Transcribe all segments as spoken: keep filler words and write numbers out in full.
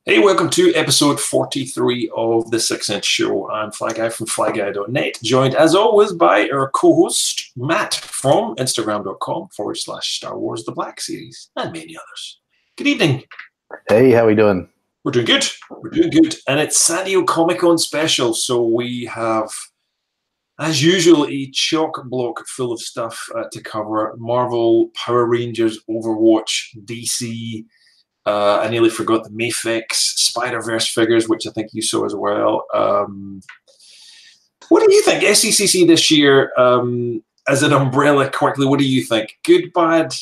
Hey, welcome to episode forty-three of the Six Inch Show. I'm Fly Guy from fly guy dot net, joined as always by our co-host Matt from Instagram.com forward slash Star Wars The Black Series and many others. Good evening. Hey, how we doing? We're doing good. We're doing good. And it's San Diego Comic Con special, so we have, as usual, a chock block full of stuff uh, to cover. Marvel, Power Rangers, Overwatch, D C. Uh, I nearly forgot the Mafex Spider-Verse figures, which I think you saw as well. Um, what do you think? S E C C this year, um, as an umbrella, quickly, what do you think? Good, bad?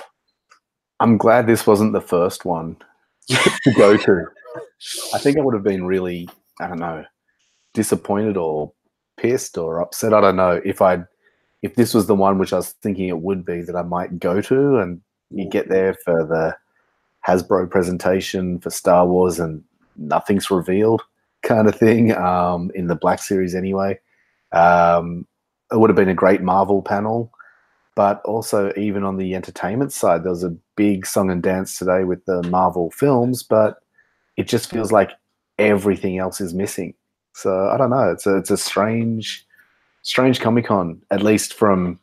I'm glad this wasn't the first one to go to. I think I would have been really, I don't know, disappointed or pissed or upset. I don't know if I'd, if this was the one which I was thinking it would be that I might go to, and you get there for the Hasbro presentation for Star Wars and nothing's revealed kind of thing, um, in the Black Series anyway. Um, it would have been a great Marvel panel, but also even on the entertainment side, there was a big song and dance today with the Marvel films, but it just feels like everything else is missing. So I don't know. It's a, it's a strange, strange Comic-Con, at least from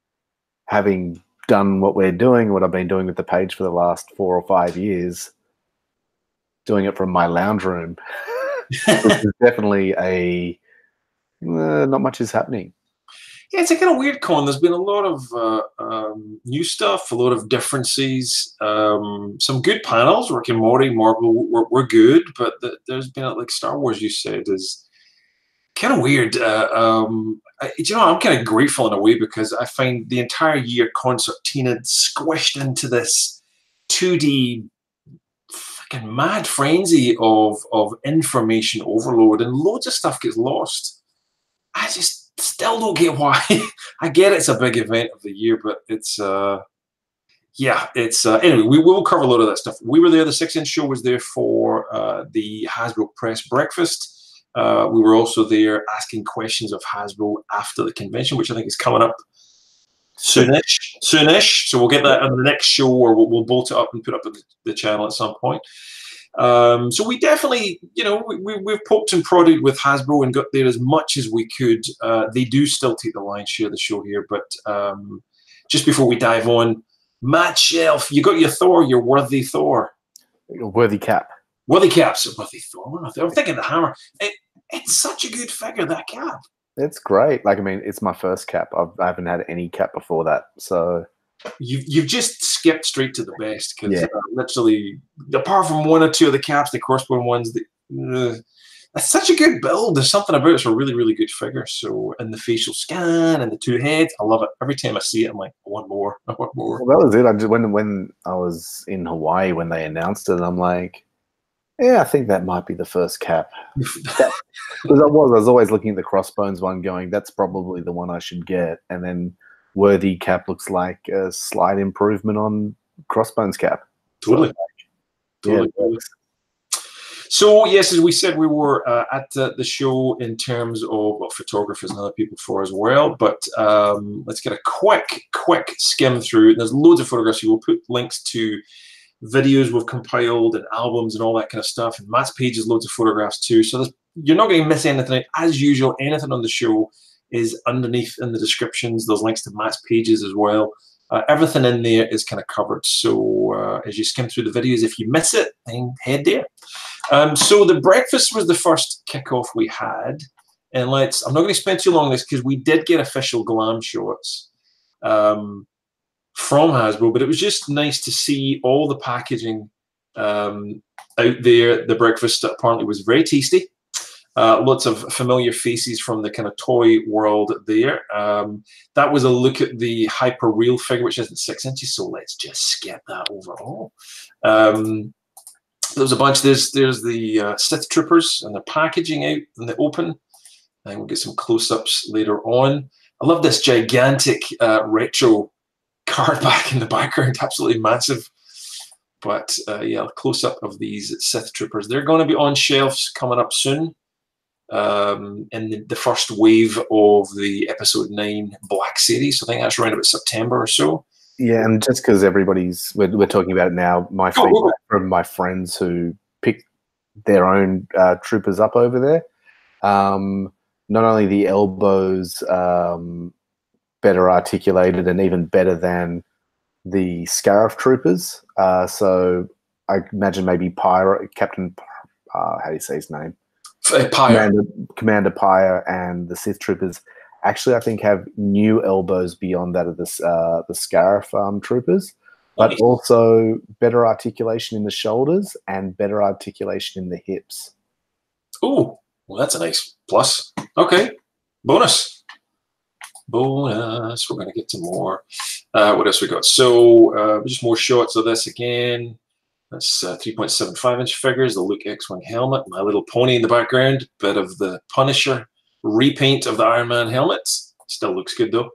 having done what we're doing, what I've been doing with the page for the last four or five years, doing it from my lounge room. Which is definitely a uh, not much is happening. Yeah, it's a kind of weird con. There's been a lot of uh, um, new stuff, a lot of differences, um, some good panels. Rick and Morty, Marvel were, were good, but the, there's been, like Star Wars, you said, is kind of weird. Uh, um, I, you know, I'm kind of grateful in a way because I find the entire year concertina squished into this two D fucking mad frenzy of of information overload, and loads of stuff gets lost. I just still don't get why. I get it's a big event of the year, but it's uh, yeah, it's uh, anyway. We will cover a lot of that stuff. We were there. The Six Inch Show was there for uh, the Hasbro press breakfast. Uh, we were also there asking questions of Hasbro after the convention, which I think is coming up soonish. Soonish. So we'll get that on the next show, or we'll, we'll bolt it up and put it up on the, the channel at some point. Um, so we definitely, you know, we, we, we've poked and prodded with Hasbro and got there as much as we could. Uh, they do still take the lion's share of the show here, but um, just before we dive on, Matt Shelf, you got your Thor, your worthy Thor. Your worthy cap. Worthy caps, worthy Thor. I'm thinking the hammer. It, it's such a good figure, that cap. It's great. Like, I mean, it's my first cap. I've, I haven't had any cap before that, so you've you've just skipped straight to the best because yeah. uh, literally, apart from one or two of the caps, the corresponding ones, the, uh, that's such a good build. There's something about it. It's a really, really good figure. So, and the facial scan and the two heads, I love it. Every time I see it, I'm like, I want more. I want more. Well, that was it. I just, when when I was in Hawaii when they announced it, I'm like, yeah, I think that might be the first cap. Because I was, I was always looking at the Crossbones one, going, that's probably the one I should get. And then Worthy cap looks like a slight improvement on Crossbones cap. Totally. So, totally. Yeah. So, yes, as we said, we were uh, at uh, the show in terms of well, photographers and other people for as well. But um, let's get a quick, quick skim through. There's loads of photographs. We'll put links to videos we've compiled and albums and all that kind of stuff. And Matt's page has loads of photographs too. So you're not going to miss anything. As usual, anything on the show is underneath in the descriptions. There's links to Matt's pages as well. Uh, everything in there is kind of covered. So uh, as you skim through the videos, if you miss it, then head there. Um, so the breakfast was the first kickoff we had. And let's, I'm not going to spend too long on this because we did get official glam shots. Um, from Hasbro, but it was just nice to see all the packaging um, out there. The breakfast apparently was very tasty. Uh, lots of familiar faces from the kind of toy world there. Um, that was a look at the Hyper Real figure, which isn't six inches, so let's just skip that overall. Um, there was a bunch. There's there's the uh, Sith Troopers and the packaging out in the open. And we'll get some close-ups later on. I love this gigantic uh, retro card back in the background, absolutely massive. But uh, yeah, close up of these Sith Troopers. They're going to be on shelves coming up soon. Um, in the, the first wave of the episode nine Black Series. I think that's around about September or so. Yeah, and just because everybody's we're, we're talking about it now, my oh, feedback oh. from my friends who picked their own uh, troopers up over there. Um, not only the elbows um, better articulated and even better than the Scarif troopers. Uh, so I imagine maybe Pyre, Captain, uh, how do you say his name? Pyre. Commander, Commander Pyre and the Sith troopers actually, I think, have new elbows beyond that of the, uh, the Scarif um, troopers, but Nice. also better articulation in the shoulders and better articulation in the hips. Ooh, well, that's a nice plus. Okay, bonus. Bonus. We're going to get to more. Uh, what else we got? So uh, just more shots of this again. That's uh, three point seven five inch figures. The Luke X-Wing helmet. My Little Pony in the background. Bit of the Punisher repaint of the Iron Man helmet. Still looks good though.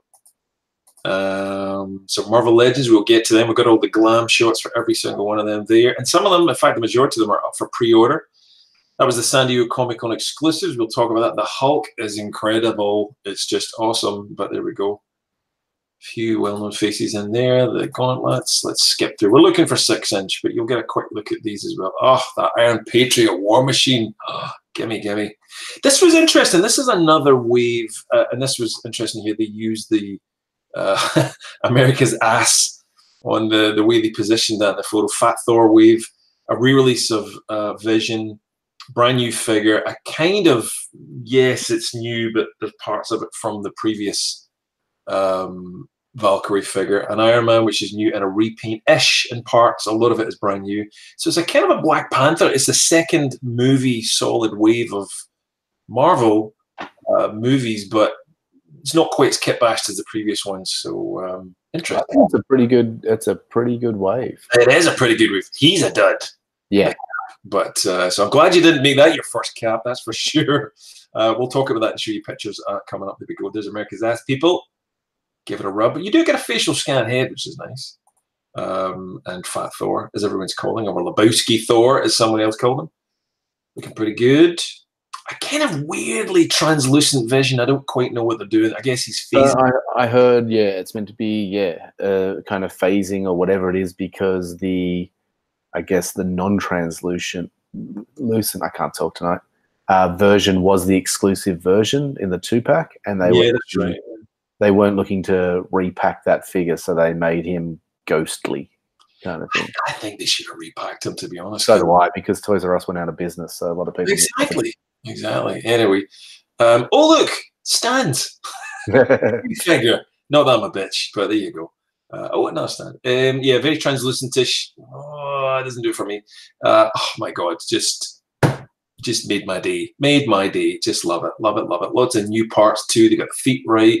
Um, so Marvel Legends, we'll get to them. We've got all the glam shots for every single one of them there. And some of them, in fact, the majority of them are up for pre-order. That was the San Diego Comic-Con exclusives. We'll talk about that. The Hulk is incredible. It's just awesome. But there we go. A few well-known faces in there. The gauntlets. Let's skip through. We're looking for six inch, but you'll get a quick look at these as well. Oh, that Iron Patriot War Machine. Oh, gimme, gimme. This was interesting. This is another wave, uh, and this was interesting here. They used the uh, America's ass on the, the way they positioned that in the photo. Fat Thor wave, a re-release of uh, Vision. Brand new figure, a kind of, yes, it's new, but there's parts of it from the previous um, Valkyrie figure. An Iron Man, which is new, and a repaint-ish in parts. A lot of it is brand new. So it's a kind of a Black Panther. It's the second movie solid wave of Marvel uh, movies, but it's not quite as kit-bashed as the previous ones. So um, interesting. I think it's a pretty good. It's a pretty good wave. It is a pretty good wave. He's a dud. Yeah. But uh, so I'm glad you didn't make that your first cap. That's for sure. Uh, we'll talk about that and show you pictures uh, coming up. There we go. There's America's Ass. People, give it a rub. But you do get a facial scan head, which is nice. Um, and Fat Thor, as everyone's calling him, or Lebowski Thor, as someone else called him. Looking pretty good. A kind of weirdly translucent Vision. I don't quite know what they're doing. I guess he's phasing. Uh, I, I heard, yeah, it's meant to be, yeah, uh, kind of phasing or whatever it is, because the, I guess the non-translucent, lucent, I can't talk tonight, uh, version was the exclusive version in the two-pack, and they Yeah, were that's right. they weren't looking to repack that figure, so they made him ghostly kind of thing. I think they should have repacked him, to be honest. So do I, because Toys R Us went out of business, so a lot of people... Exactly, exactly. Anyway, um, oh, look, stands. Figure. Not that I'm a bitch, but there you go. Uh, oh, another stand. Um, yeah, very translucent-ish. Oh, it doesn't do it for me. Uh, oh, my God. Just just made my day. Made my day. Just love it. Love it. Love it. Lots of new parts, too. They got the feet right.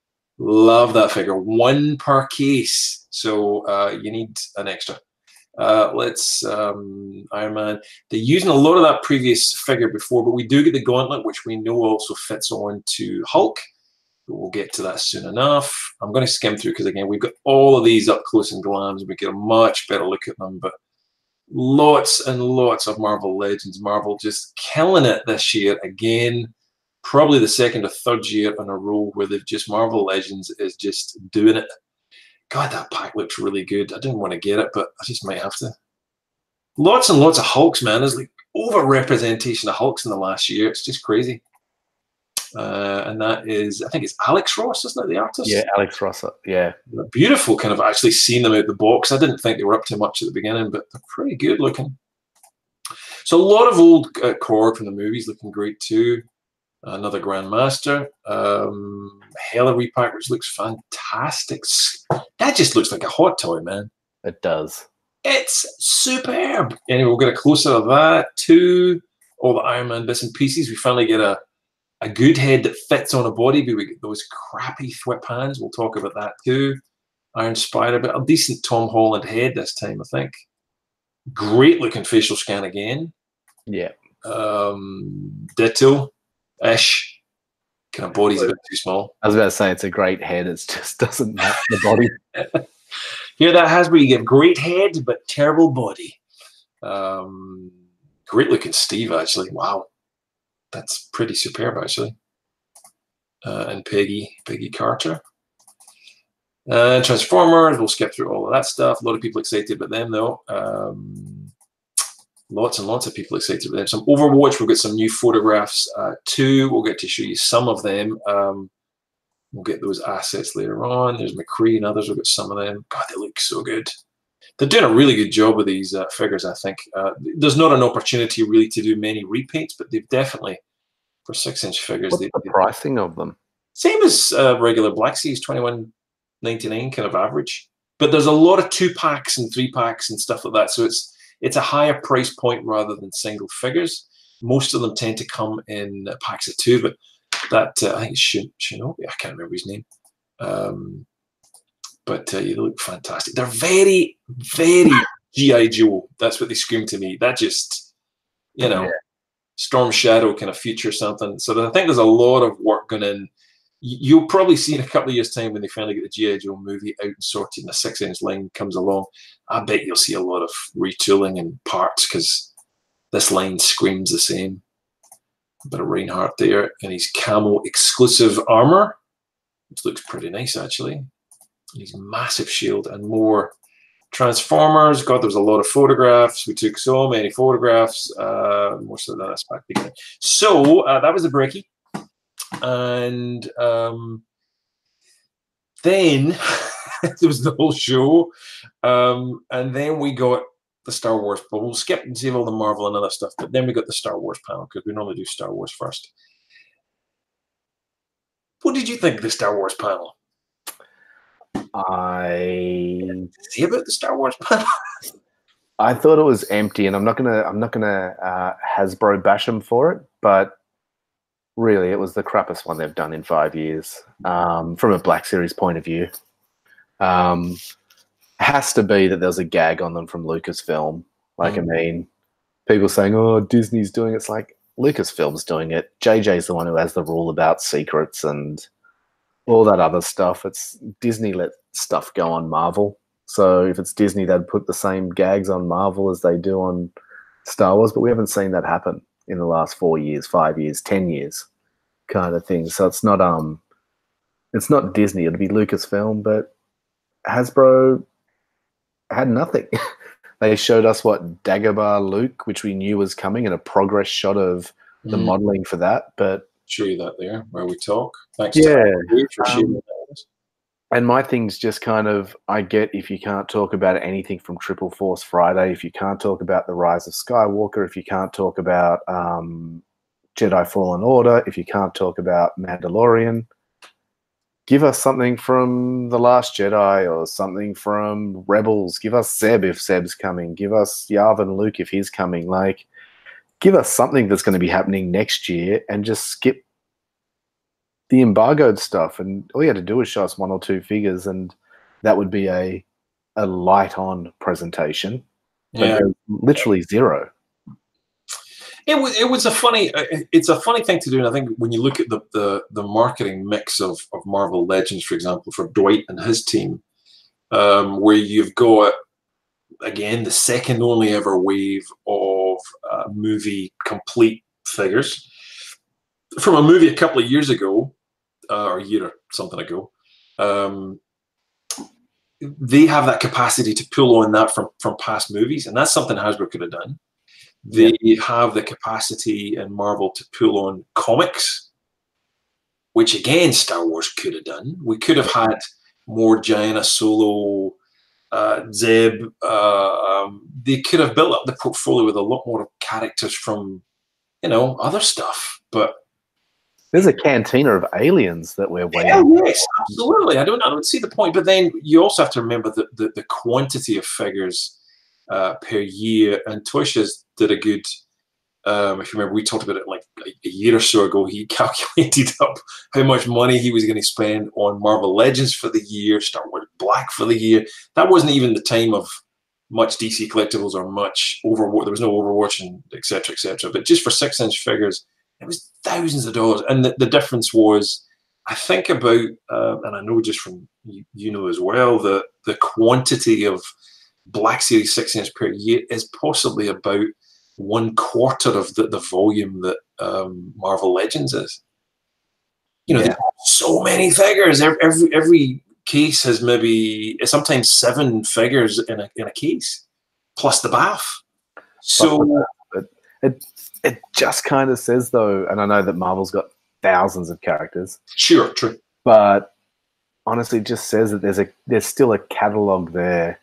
Love that figure. One per case. So uh, you need an extra. Uh, let's um, Iron Man. They're using a lot of that previous figure before, but we do get the gauntlet, which we know also fits on to Hulk. We'll get to that soon enough. I'm going to skim through because, again, we've got all of these up close and glams. We get a much better look at them. But lots and lots of Marvel Legends. Marvel just killing it this year. Again, probably the second or third year in a row where they've just, Marvel Legends is just doing it. God, that pack looks really good. I didn't want to get it, but I just might have to. Lots and lots of Hulks, man. There's like over-representation of Hulks in the last year. It's just crazy. Uh, and that is, I think it's Alex Ross, isn't it, the artist? Yeah, Alex Ross, yeah. Beautiful, kind of actually seeing them out the box. I didn't think they were up to much at the beginning, but they're pretty good looking. So a lot of old uh, Korg from the movies looking great too. Another Grandmaster. Um, Hella repack, which looks fantastic. That just looks like a hot toy, man. It does. It's superb. Anyway, we'll get a close-up of that too. All the Iron Man bits and pieces. We finally get a A good head that fits on a body, but we get those crappy thwip hands. We'll talk about that too. Iron Spider, but a decent Tom Holland head this time, I think. Great looking facial scan again. Yeah. Um, Ditto-ish. Kind of body's a bit too small. I was about to say it's a great head. It just doesn't match the body. Yeah, that has where you get great head, but terrible body. Um, great looking Steve, actually. Wow. That's pretty superb, actually. Uh, and Peggy, Peggy Carter. Uh, Transformers, we'll skip through all of that stuff. A lot of people excited about them, though. Um, lots and lots of people excited about them. Some Overwatch, we've got some new photographs uh, too. We'll get to show you some of them. Um, we'll get those assets later on. There's McCree and others. We've got some of them. God, they look so good. They're doing a really good job with these uh, figures, I think. Uh, there's not an opportunity really to do many repaints, but they've definitely, for six-inch figures. What's they, the they, pricing of them? Same as uh, regular Black Seas, twenty-one ninety-nine kind of average. But there's a lot of two packs and three packs and stuff like that. So it's it's a higher price point rather than single figures. Most of them tend to come in packs of two, but that uh, I think it's Shin Shinobi. I can't remember his name. Um, but uh, they look fantastic. They're very, very G I Joe. That's what they scream to me. That just, you know, yeah. Storm Shadow kind of feature something. So I think there's a lot of work going in. You'll probably see in a couple of years' time when they finally get the G I Joe movie out and sorted and the six-inch line comes along, I bet you'll see a lot of retooling and parts because this line screams the same. A bit of Reinhardt there and his camo exclusive armor, which looks pretty nice actually. And his massive shield and more Transformers. God, there was a lot of photographs. We took so many photographs. Uh, most of that's back beginning. So uh, that was the breakie. And um, then there was the whole show, um, and then we got the Star Wars. But we'll skip and save all the Marvel and other stuff. But then we got the Star Wars panel because we normally do Star Wars first. What did you think of the Star Wars panel? I see about the Star Wars panel. I thought it was empty, and I'm not gonna I'm not gonna uh, Hasbro bash them for it, but. Really, it was the crappiest one they've done in five years um, from a Black Series point of view. Um, has to be that there's a gag on them from Lucasfilm. Like, mm. I mean, people saying, oh, Disney's doing it. It's like Lucasfilm's doing it. J J's the one who has the rule about secrets and all that other stuff. It's Disney let stuff go on Marvel. So if it's Disney, they'd put the same gags on Marvel as they do on Star Wars, but we haven't seen that happen in the last four years, five years, ten years kind of thing. So it's not um it's not Disney, it'll be Lucasfilm, but Hasbro had nothing. They showed us what Dagobah Luke, which we knew was coming, and a progress shot of the mm. modeling for that. But show you that there where we talk. Thanks yeah. to for sharing um, and my thing's just kind of, I get if you can't talk about anything from Triple Force Friday, if you can't talk about The Rise of Skywalker, if you can't talk about um, Jedi Fallen Order, if you can't talk about Mandalorian, give us something from The Last Jedi or something from Rebels. Give us Zeb if Zeb's coming. Give us Yavin Luke if he's coming. Like, give us something that's going to be happening next year and just skip the embargoed stuff, and all you had to do was show us one or two figures, and that would be a a light on presentation. Yeah, literally zero. It was it was a funny it's a funny thing to do, and I think when you look at the the, the marketing mix of of Marvel Legends, for example, for Dwight and his team, um, where you've got again the second only ever wave of uh, movie complete figures from a movie a couple of years ago. Uh, or a year or something ago, um, they have that capacity to pull on that from, from past movies, and that's something Hasbro could have done. They yeah. have the capacity in Marvel to pull on comics, which again Star Wars could have done. We could have had more Jaina Solo, uh, Zeb. Uh, um, they could have built up the portfolio with a lot more characters from, you know, other stuff, but. There's a cantina of aliens that we're waiting yeah, for. Yes, absolutely. I don't, I don't see the point. But then you also have to remember that the, the quantity of figures uh, per year. And Toysha's did a good, um, if you remember, we talked about it like a, a year or so ago. He calculated up how much money he was going to spend on Marvel Legends for the year, Star Wars Black for the year. That wasn't even the time of much D C collectibles or much Overwatch. There was no Overwatch and et cetera, et cetera. But just for six-inch figures, it was thousands of dollars, and the, the difference was, I think about, uh, and I know just from you, you know as well, the the quantity of Black Series six-inch per year is possibly about one quarter of the, the volume that um, Marvel Legends is. You know, yeah. so many figures. Every, every every case has maybe sometimes seven figures in a in a case, plus the bath. So, but it it just kind of says though, and I know that Marvel's got thousands of characters. Sure, true. But honestly, it just says that there's a there's still a catalog there,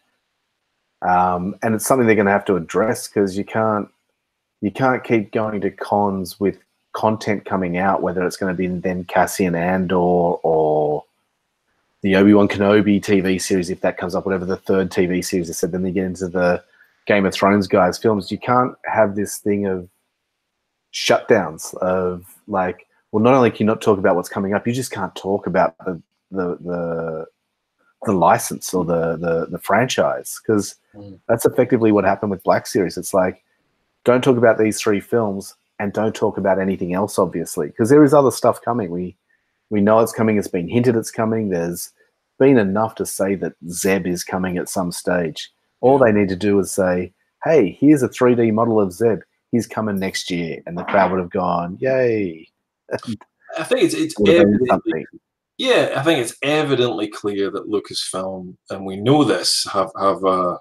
um, and it's something they're going to have to address because you can't you can't keep going to cons with content coming out, whether it's going to be then Cassian Andor or the Obi-Wan Kenobi T V series, if that comes up, whatever the third T V series is said, then they get into the Game of Thrones guys' films. You can't have this thing of shutdowns of like, well, not only can you not talk about what's coming up, you just can't talk about the the the, the license or the the, the franchise, because mm. that's effectively what happened with Black Series. It's like, don't talk about these three films and don't talk about anything else, obviously, because there is other stuff coming. We we know it's coming. It's been hinted it's coming. There's been enough to say that Zeb is coming at some stage. All they need to do is say, hey, here's a three D model of Zeb. He's coming next year. And the crowd would have gone, yay. I think it's, it's evidently, yeah, I think it's evidently clear that Lucasfilm, and we know this, have, have uh,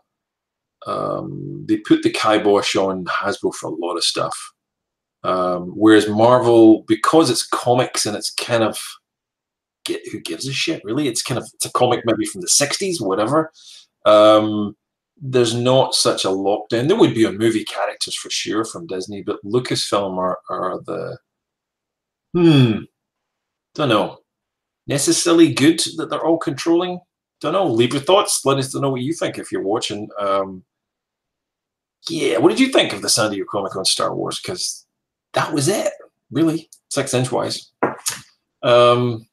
um, they put the kibosh on Hasbro for a lot of stuff. Um, whereas Marvel, because it's comics and it's kind of, get, who gives a shit, really? It's kind of, it's a comic maybe from the sixties, whatever. Um, there's not such a lockdown. There would be on movie characters for sure from Disney, but Lucasfilm are, are the, hmm, don't know, necessarily good that they're all controlling. Don't know. Leave your thoughts. Let us know what you think if you're watching. Um, yeah, what did you think of the San Diego Comic-Con Star Wars? Because that was it, really, six inch wise. Um,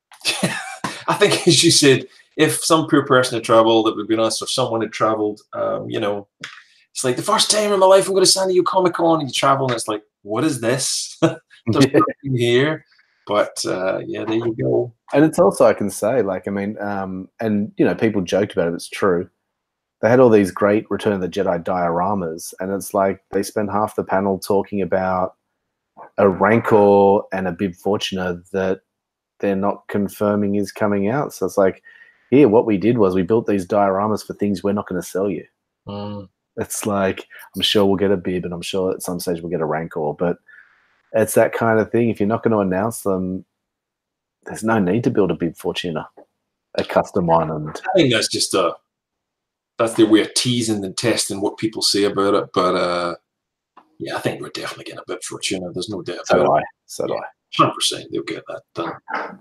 I think, as you said, if some poor person had traveled, it would be nice if someone had traveled. Um, you know, it's like the first time in my life I'm going to San Diego Comic Con, and you travel, and it's like, what is this? There's yeah. nothing here. But uh, yeah, there you go. And it's also, I can say, like, I mean, um, and you know, people joked about it. It's true. They had all these great Return of the Jedi dioramas, and it's like they spent half the panel talking about a Rancor and a Bib Fortuna that they're not confirming is coming out. So it's like, here, what we did was we built these dioramas for things we're not going to sell you. Mm. It's like, I'm sure we'll get a Bib, and I'm sure at some stage we'll get a Rancor, but it's that kind of thing. If you're not going to announce them, there's no need to build a Bib Fortuna, a custom one. And I think that's just a, that's their way of teasing and testing what people say about it. But uh, yeah, I think we're definitely getting a Bib Fortuna. There's no doubt so about do I. it. So do yeah, I. one hundred percent they'll get that done.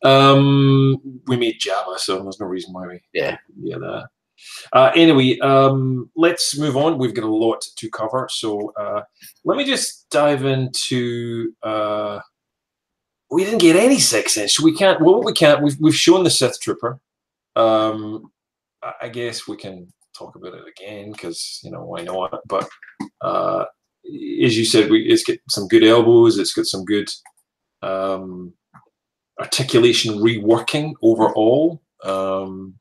Um, we made Jabba, so there's no reason why we yeah yeah that. Uh, anyway, um, let's move on. We've got a lot to cover, so uh, let me just dive into. Uh, we didn't get any six inch. We can't. Well, we can't. We've we've shown the Sith Trooper. Um, I guess we can talk about it again because you know why not? But uh, as you said, we it's got some good elbows. It's got some good um, articulation reworking overall. Um,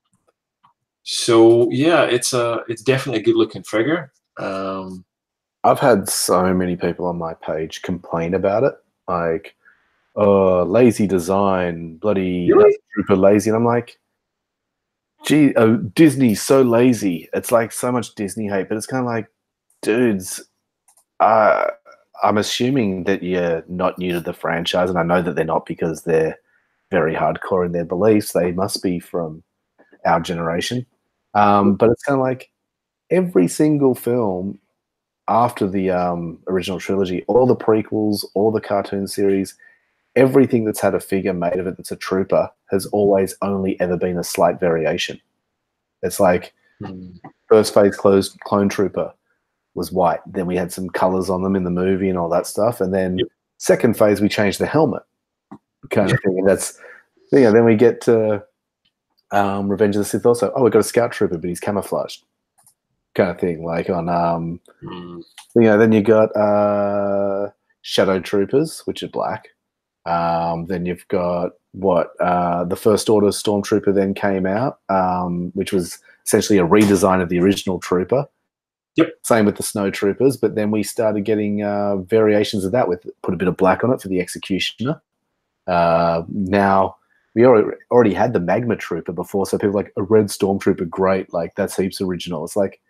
So yeah, it's a it's definitely a good looking figure. Um, I've had so many people on my page complain about it, like, "Oh, lazy design, bloody Really? Trooper lazy," and I'm like, "Gee, oh, Disney's so lazy." It's like so much Disney hate, but it's kind of like, dudes, uh, I'm assuming that you're not new to the franchise, and I know that they're not because they're very hardcore in their beliefs. They must be from our generation. Um, but it's kind of like every single film after the um, original trilogy, all the prequels, all the cartoon series, everything that's had a figure made of it that's a trooper has always only ever been a slight variation. It's like mm. first phase closed clone trooper was white. Then we had some colors on them in the movie and all that stuff. And then yep. second phase, we changed the helmet kind of thing. And that's, you know, then we get to Um, Revenge of the Sith also. Oh, we've got a scout trooper, but he's camouflaged, kind of thing. Like on, um, mm. you know, then you got uh, shadow troopers, which are black. Um, then you've got what uh, the First Order stormtrooper then came out, um, which was essentially a redesign of the original trooper. Yep. Same with the snow troopers, but then we started getting uh, variations of that with put a bit of black on it for the executioner. Uh, now. We already had the Magma Trooper before, so people are like, a red Stormtrooper, great, like that's heaps original. It's like,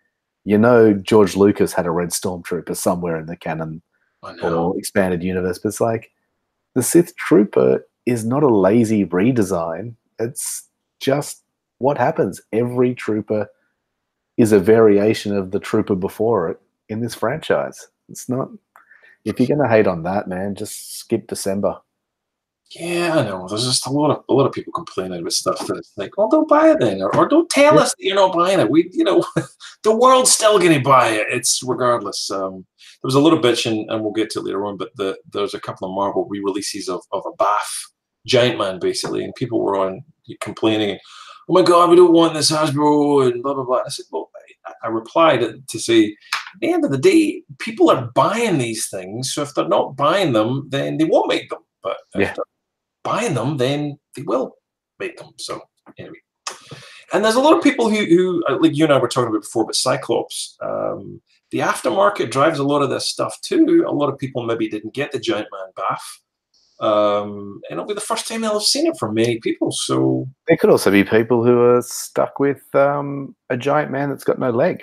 You know, George Lucas had a red stormtrooper somewhere in the canon or expanded universe, but it's like the Sith Trooper is not a lazy redesign. It's just what happens. Every trooper is a variation of the trooper before it in this franchise. It's not. If you're going to hate on that, man, just skip December. Yeah, I know. There's just a lot of a lot of people complaining about stuff that it's like, well, don't buy it then, or, or don't tell yeah. us that you're not buying it. We, you know, the world's still going to buy it. It's regardless. Um, there was a little bitching, and we'll get to it later on. But the, there's a couple of Marvel re-releases of of a Bath Giant Man, basically, and people were on complaining, "Oh my God, we don't want this Hasbro," and blah blah blah. I said, well, I, I replied to say, at the end of the day, people are buying these things. So if they're not buying them, then they won't make them. But if yeah. they're buying them, then they will make them. So anyway, and there's a lot of people who, who like you and I were talking about before, but Cyclops, um, the aftermarket drives a lot of this stuff too. A lot of people maybe didn't get the Giant Man Bath, um, and it'll be the first time they'll have seen it for many people. So there could also be people who are stuck with um, a Giant Man that's got no leg.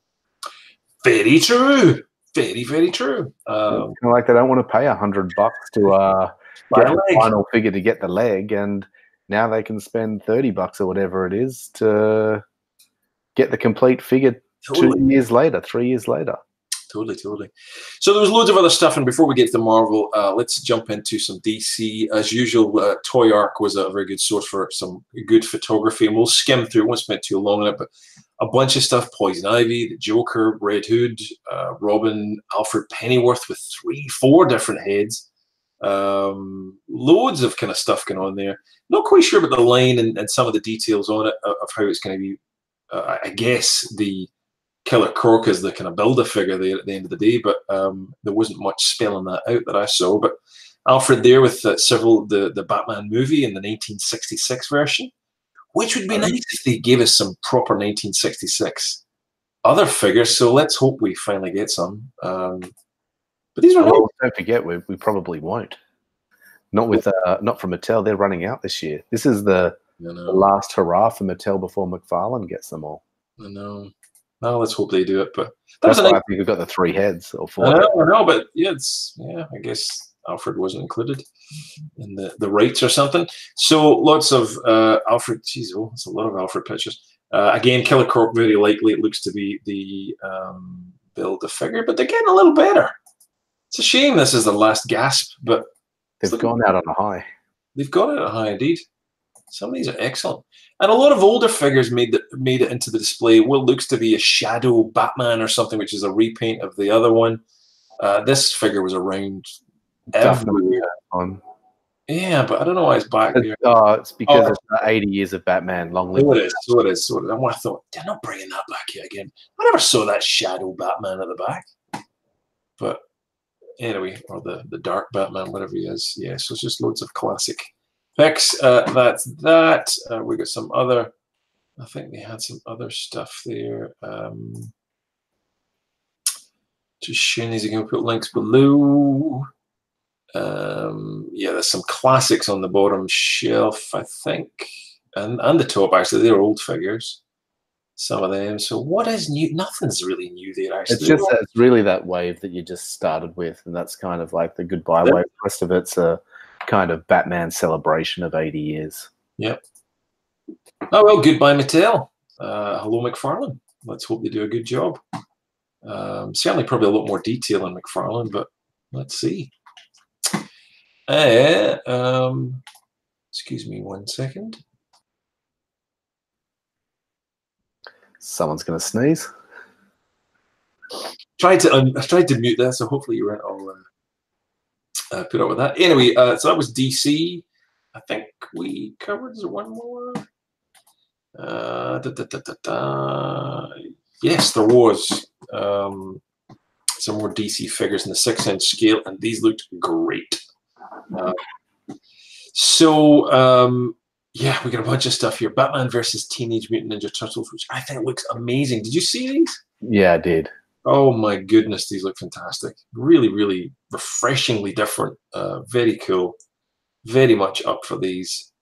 Very true. Very, very true. Um, kind of like they don't want to pay a hundred bucks to uh, get the final figure to get the leg, and now they can spend thirty bucks or whatever it is to get the complete figure totally. two years later, three years later. Totally, totally. So there was loads of other stuff, and before we get to Marvel, uh, let's jump into some D C. As usual, uh, Toy Arc was a very good source for some good photography, and we'll skim through. We won't spend too long on it, but a bunch of stuff: Poison Ivy, the Joker, Red Hood, uh, Robin, Alfred Pennyworth with three, four different heads. Um, loads of kind of stuff going on there. Not quite sure about the line and, and some of the details on it of how it's going to be. Uh, I guess the Killer Croc is the kind of builder figure there at the end of the day, but um, there wasn't much spelling that out that I saw. But Alfred there with uh, several the the Batman movie in the nineteen sixty-six version, which would be nice if they gave us some proper nineteen sixty-six other figures. So let's hope we finally get some. Um, but these are well, don't forget we we probably won't. Not with uh, not from Mattel. They're running out this year. This is the, the last hurrah for Mattel before McFarlane gets them all. I know. No, let's hope they do it. But that's why nice... I think we've got the three heads or four. I know, I know, but yeah, it's yeah. I guess Alfred wasn't included in the the rights or something. So lots of uh, Alfred. Geez, oh, that's a lot of Alfred pictures. Uh, again, Killer Croc. Very likely, it looks to be the um, build a figure, but they're getting a little better. It's a shame this is the last gasp, but they've gone out on a high. They've gone out on a high indeed. Some of these are excellent. And a lot of older figures made the, made it into the display. What looks to be a Shadow Batman or something, which is a repaint of the other one. Uh, this figure was around everywhere. On. Yeah, but I don't know why it's back it's, there. Oh, it's because oh. it's eighty years of Batman. Long live. So it is. So it is. So it is. I thought, they're not bringing that back here again. I never saw that Shadow Batman at the back. But anyway, or the, the Dark Batman, whatever he is. Yeah, so it's just loads of classic picks. Uh, that's that. Uh, we got some other, I think they had some other stuff there. Um, just showing these again, put links below. Um, yeah, there's some classics on the bottom shelf, I think. And, and the top, actually, they're old figures. Some of them. So what is new? Nothing's really new there, actually. It's just that it's really that wave that you just started with, and that's kind of like the goodbye wave. The rest of it's a kind of Batman celebration of eighty years. Yep. Oh, well, goodbye, Mattel. Uh, hello, McFarlane. Let's hope they do a good job. Um, certainly probably a lot more detail on McFarlane, but let's see. Uh, um, excuse me one second. Someone's going to sneeze. Tried to um, I tried to mute that, so hopefully you weren't all uh, uh, put up with that. Anyway, uh, so that was D C. I think we covered. Is there one more? Uh, da, da, da, da, da. Yes, there was um, some more D C figures in the six-inch scale, and these looked great. Uh, so. Um, Yeah, we got a bunch of stuff here. Batman versus Teenage Mutant Ninja Turtles, which I think looks amazing. Did you see these? Yeah, I did. Oh my goodness, these look fantastic. Really, really refreshingly different. Uh, very cool. Very much up for these.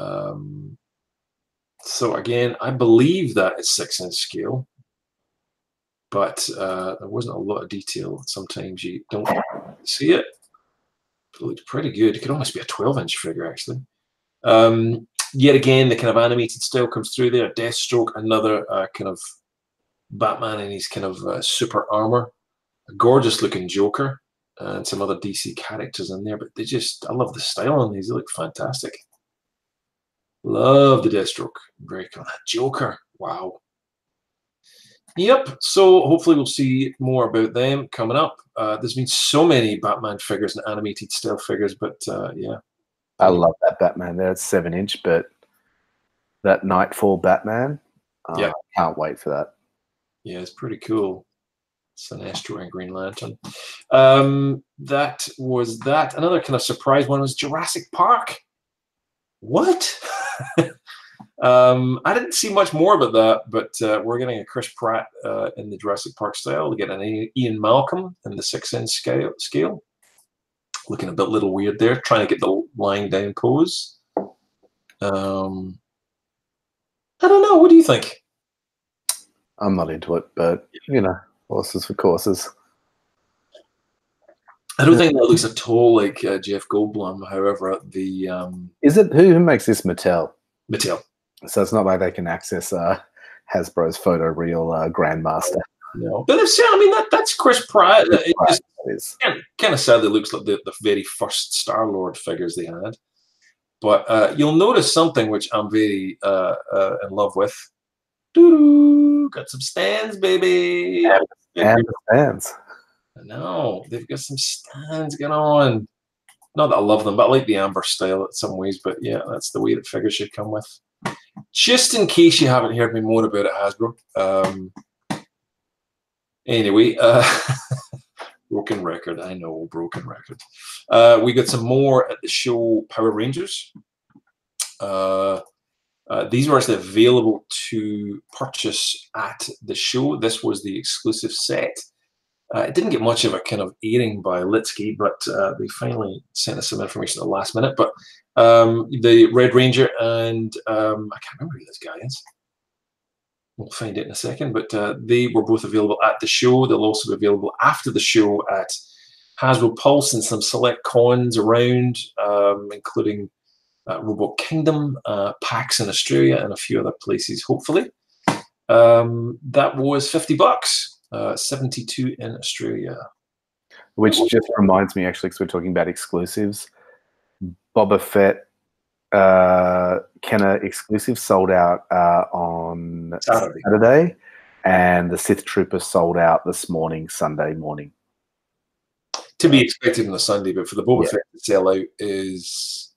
Um, so again, I believe that is six inch scale. but uh, there wasn't a lot of detail. Sometimes you don't see it. But it looked pretty good. It could almost be a twelve inch figure, actually. Um, yet again, the kind of animated style comes through there. Deathstroke, another uh, kind of Batman in his kind of uh, super armor. A gorgeous looking Joker. Uh, and some other D C characters in there. But they just, I love the style on these. They look fantastic. Love the Deathstroke. Very cool. That Joker. Wow. Yep. So hopefully we'll see more about them coming up. Uh, there's been so many Batman figures and animated style figures, but uh, yeah. I love that Batman there. It's seven inch, but that Nightfall Batman, uh, yeah, can't wait for that. Yeah, it's pretty cool. Sinestro and Green Lantern. Um, that was that. Another kind of surprise one was Jurassic Park. What? um, I didn't see much more about that, but uh, we're getting a Chris Pratt uh, in the Jurassic Park style. We get an Ian Malcolm in the six-inch scale. Scale. Looking a bit little weird there, trying to get the lying down pose. Um, I don't know. What do you think? I'm not into it, but you know, horses for courses. I don't think that looks at all like uh, Jeff Goldblum. However, the um, is it who, who makes this? Mattel. Mattel. So it's not like they can access uh, Hasbro's photoreal uh, Grandmaster. No, but they've said, I mean, that that's Chris Pratt. It Pratt just kind, kind of sadly looks like the, the very first Star-Lord figures they had. But uh, you'll notice something which I'm very uh, uh, in love with. Doo-doo, got some stands, baby. And, and the stands. I know. They've got some stands going on. Not that I love them, but I like the amber style in some ways. But yeah, that's the way that figures should come with. Just in case you haven't heard me more about it, Hasbro. Um, Anyway, uh, broken record. I know, broken record. Uh, we got some more at the show, Power Rangers. Uh, uh, these were actually available to purchase at the show. This was the exclusive set. Uh, it didn't get much of a kind of airing by Litsky, but uh, they finally sent us some information at the last minute. But um, the Red Ranger and um, I can't remember who this guy is. We'll find it in a second, but uh, they were both available at the show. They'll also be available after the show at Hasbro Pulse and some select cons around, um, including uh, Robot Kingdom, uh, PAX in Australia, and a few other places, hopefully. Um, that was fifty bucks, uh, seventy-two in Australia. Which just reminds me, actually, because we're talking about exclusives, Boba Fett uh Kenner exclusive sold out uh on Saturday. Saturday, and the Sith Trooper sold out this morning, Sunday morning. To be expected on a Sunday, but for the Boba yeah. Fett to sell out is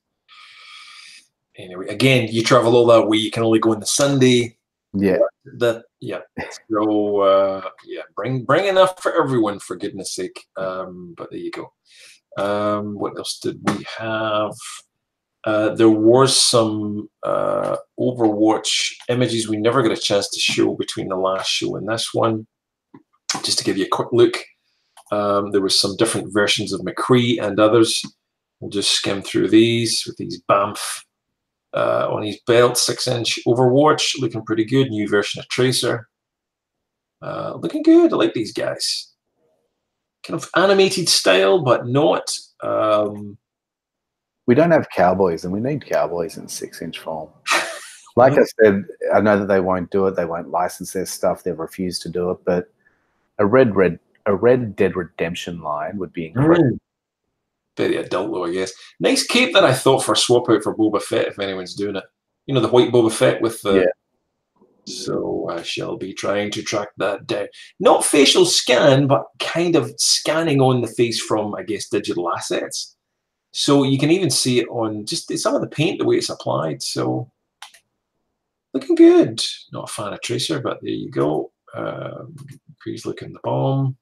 anyway. Again, you travel all that way, you can only go on the Sunday. Yeah, that yeah. So uh, yeah, bring bring enough for everyone, for goodness sake. Um, but there you go. Um, what else did we have? Uh, there was some uh, Overwatch images we never got a chance to show between the last show and this one. Just to give you a quick look, um, there was some different versions of McCree and others. We'll just skim through these with these Banff uh, on his belt, six-inch Overwatch, looking pretty good. New version of Tracer, uh, looking good. I like these guys. Kind of animated style, but not. Um, We don't have cowboys, and we need cowboys in six-inch form. Like I said, I know that they won't do it. They won't license their stuff. They've refused to do it. But a Red Red a Red Dead Redemption line would be incredible. Mm. Very adult, though, I guess. Nice cape that I thought for swap out for Boba Fett, if anyone's doing it. You know, the white Boba Fett with the... Yeah. So I shall be trying to track that down. Not facial scan, but kind of scanning on the face from, I guess, digital assets. So you can even see it on just some of the paint, the way it's applied. So looking good. Not a fan of Tracer, but there you go. Um, Cree's looking the bomb.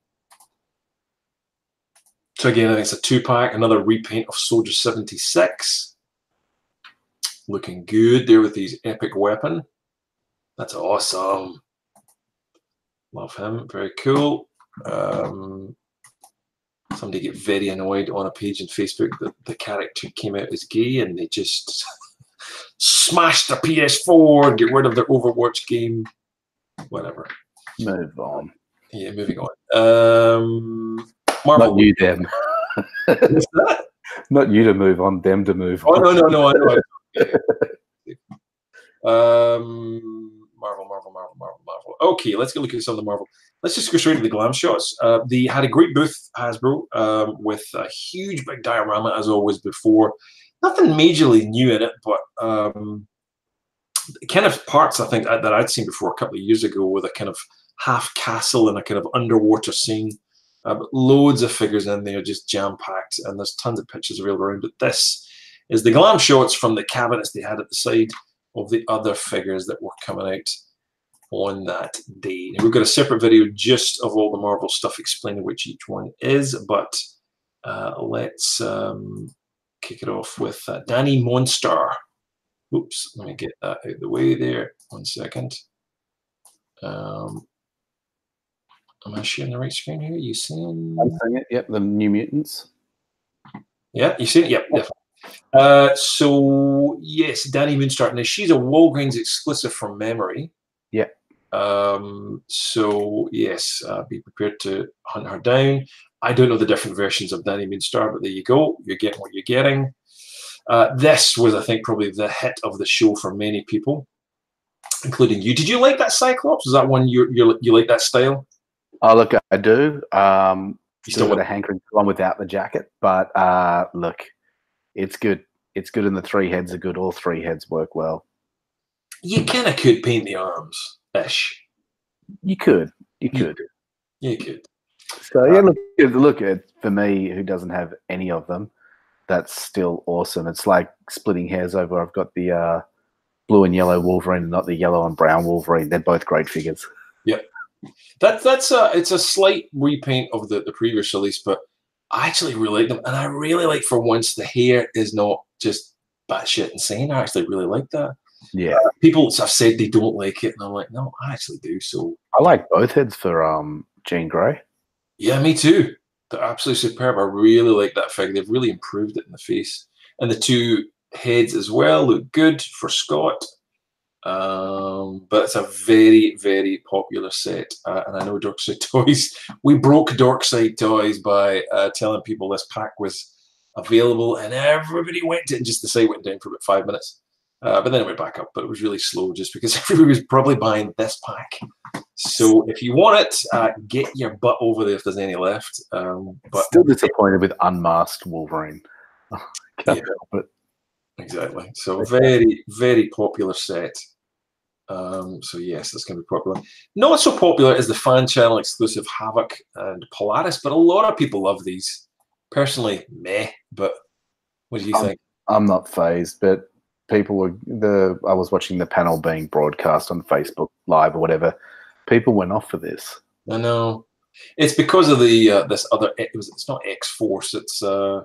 So again, I think it's a two-pack. Another repaint of Soldier seventy-six. Looking good there with his epic weapon. That's awesome. Love him. Very cool. Um, Somebody get very annoyed on a page on Facebook that the character came out as gay and they just smashed their P S four, get rid of their Overwatch game, whatever. Move on. Yeah, moving on. Um, Marvel. Not you, them. What's that? Not you to move on, them to move Oh on. no, no, no, I know. Yeah. Um, Marvel, Marvel, Marvel, Marvel, Marvel. Okay, let's go look at some of the Marvel. Let's just go straight to the glam shots. Uh, they had a great booth, Hasbro, um, with a huge big diorama as always before. Nothing majorly new in it, but um, kind of parts I think that I'd seen before a couple of years ago with a kind of half castle and a kind of underwater scene. Uh, but loads of figures in there, just jam-packed, and there's tons of pictures available around. But this is the glam shots from the cabinets they had at the side of the other figures that were coming out on that day. Now, we've got a separate video just of all the Marvel stuff explaining which each one is, but uh, let's um, kick it off with uh, Danny Monstar. Oops, let me get that out of the way there. One second. Um, am I sharing the right screen here? You seeing? I'm seeing it. Yep, the New Mutants. Yeah, you see it? Yep, definitely. Uh, so yes, Danny Moonstar. Now she's a Walgreens exclusive from memory. Yeah. Um, so yes, uh, be prepared to hunt her down. I don't know the different versions of Danny Moonstar, but there you go. You're getting what you're getting. Uh, this was, I think, probably the hit of the show for many people, including you. Did you like that Cyclops? Is that one you you you like that style? Oh, look, I do. Um, You still still got a hankering for one without the jacket, but uh, look, it's good. It's good, and the three heads are good. All three heads work well. You kind of could paint the arms ish. You could. You You could. could. You could. So yeah, look, look at for me, who doesn't have any of them, that's still awesome. It's like splitting hairs over. I've got the uh, blue and yellow Wolverine, and not the yellow and brown Wolverine. They're both great figures. Yep. That that's a it's a slight repaint of the, the previous release, but I actually really like them, and I really like for once the hair is not just batshit insane. I actually really like that. Yeah, uh, people have said they don't like it, and I'm like, no, I actually do. So I like both heads for um Jean Grey. Yeah, me too. They're absolutely superb. I really like that figure. They've really improved it in the face, and the two heads as well look good for Scott. Um, but it's a very, very popular set, uh, and I know Dorkside Toys. We broke Dorkside Toys by uh, telling people this pack was available, and everybody went to it, and just the site went down for about five minutes. Uh, but then it went back up, but it was really slow just because everybody was probably buying this pack. So if you want it, uh, get your butt over there if there's any left. Um, but Still disappointed with unmasked Wolverine. Can't Yeah. help it. Exactly. So very, very popular set. Um, so yes, that's going to be popular. Not so popular as the fan channel exclusive Havoc and Polaris, but a lot of people love these. Personally, meh. But what do you I'm, think? I'm not phased, but people were the. I was watching the panel being broadcast on Facebook Live or whatever. People went off for this. I know. It's because of the uh, this other. It was. It's not X Force. It's uh.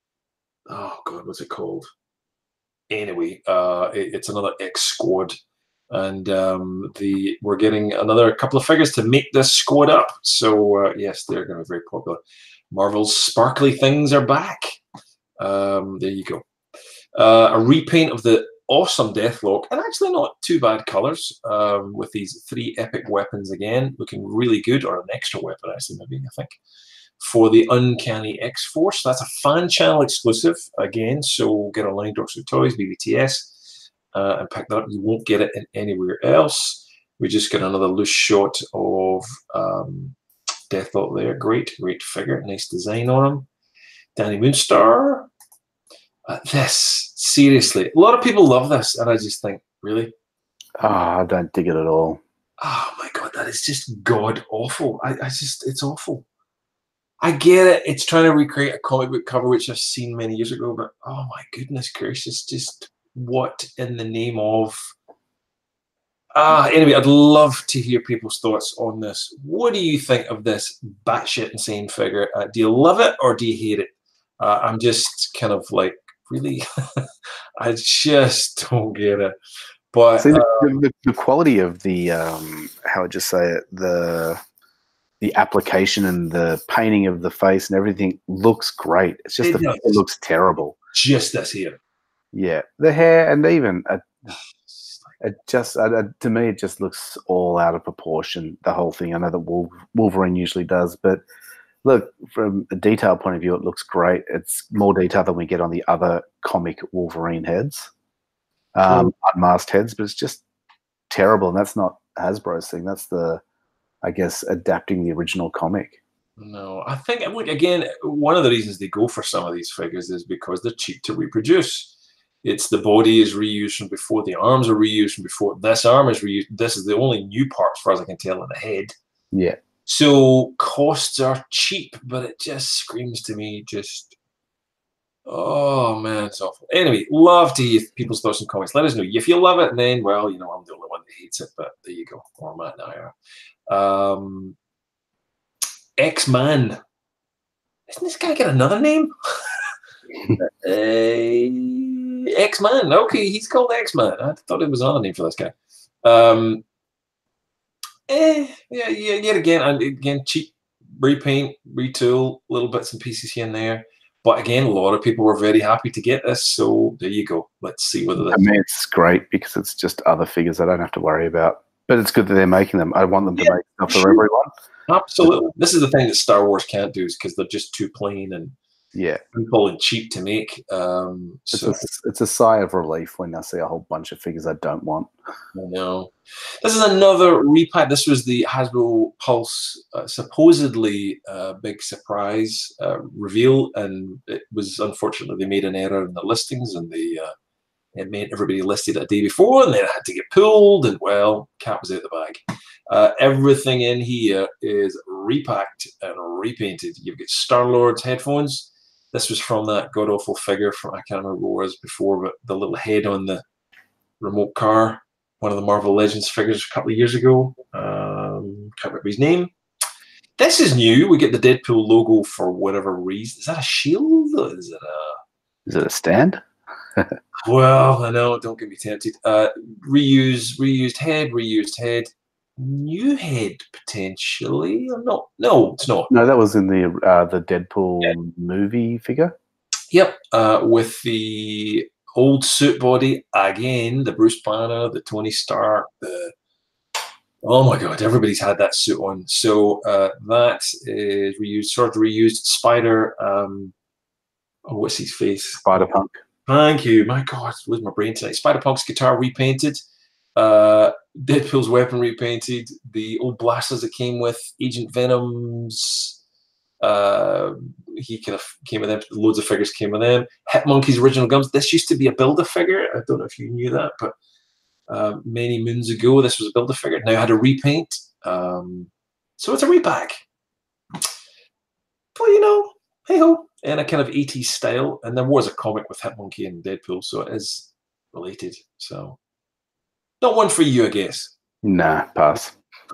Oh God, what's it called? Anyway, uh, it, it's another X Squad. And um, the we're getting another couple of figures to make this squad up. So uh, yes, they're going to be very popular. Marvel's sparkly things are back. Um, there you go. Uh, a repaint of the awesome Deathlock, and actually not too bad colors, um, with these three epic weapons again, looking really good, or an extra weapon actually, maybe, I think, for the Uncanny X-Force. That's a fan channel exclusive again, so get online, Dorkside Toys, B B T S. Uh, and pick that up. You won't get it in anywhere else. We just got another loose shot of um, Deathlock there. Great, great figure. Nice design on him. Danny Moonstar. Uh, this, seriously, a lot of people love this, and I just think, really? Oh, I don't dig it at all. Oh my God, that is just god awful. I, I just, it's awful. I get it. It's trying to recreate a comic book cover, which I've seen many years ago, but oh my goodness gracious, just what in the name of? Ah, anyway, I'd love to hear people's thoughts on this. What do you think of this batshit insane figure? Uh, do you love it or do you hate it? Uh, I'm just kind of like, really? I just don't get it. But See, uh, the, the, the quality of the um, how would you say it? The the application and the painting of the face and everything looks great. It's just It the fact does. it looks terrible. just this here. Yeah, the hair and even uh, it just uh, to me it just looks all out of proportion. The whole thing. I know that Wolf, Wolverine usually does, but look, from a detail point of view, it looks great. It's more detail than we get on the other comic Wolverine heads, um, cool. unmasked heads, but it's just terrible. And that's not Hasbro's thing. That's the, I guess, adapting the original comic. No, I think, again, one of the reasons they go for some of these figures is because they're cheap to reproduce. It's the body is reused from before, the arms are reused from before, this arm is reused. This is the only new part, as far as I can tell, in the head. Yeah. So costs are cheap, but it just screams to me just, oh man, it's awful. Anyway, love to hear people's thoughts and comments. Let us know. If you love it, then, well, you know, I'm the only one that hates it, but there you go. Or Matt and I are. Um, X-Man. Isn't this guy got another name? uh, X-Man. Okay, he's called X-Man. I thought it was another name for this guy. Um, eh, yeah, yeah, yet again, and again, cheap repaint, retool, little bits and pieces here and there. But again, a lot of people were very happy to get this. So there you go. Let's see whether this. I mean, it's great because it's just other figures I don't have to worry about. But it's good that they're making them. I want them to yeah, make stuff for sure. everyone. Absolutely. This is the thing that Star Wars can't do, is because they're just too plain and yeah, simple and cheap to make. Um, so it's, a, it's a sigh of relief when I see a whole bunch of figures I don't want. I know. This is another repack. This was the Hasbro Pulse uh, supposedly uh, big surprise uh, reveal, and it was unfortunately they made an error in the listings, and they uh, it made everybody listed a day before, and then it had to get pulled, and well, cat was out the bag. Uh, everything in here is repacked and repainted. You've got Star-Lord's headphones. This was from that god-awful figure from, I can't remember what it was before, but the little head on the remote car, one of the Marvel Legends figures a couple of years ago. Um, can't remember his name. This is new. We get the Deadpool logo for whatever reason. Is that a shield? Or is it a... Is it a stand? Well, I know. Don't get me tempted. Uh, reused, reused head, reused head. New head potentially. I'm not. No, it's not. No, that was in the uh, the Deadpool yeah. movie figure. Yep, uh, with the old suit body again. The Bruce Banner, the Tony Stark. The oh my God, everybody's had that suit on. So uh, that is reused. Sort of reused. Spider. Um, oh, what's his face? Spider-Punk. Thank you. My God, losing my brain tonight. Spider-Punk's guitar repainted. Uh, Deadpool's weapon repainted, the old blasters that came with Agent Venom's, uh, he kind of came with them, loads of figures came with them. Hitmonkey's original guns, this used to be a Build-A-Figure, I don't know if you knew that, but uh, many moons ago this was a Build-A-Figure, now had a repaint, um, so it's a repack. Well, you know, hey-ho, in a kind of eighties style, and there was a comic with Hitmonkey and Deadpool, so it is related, so... Not one for you, I guess. Nah, pass.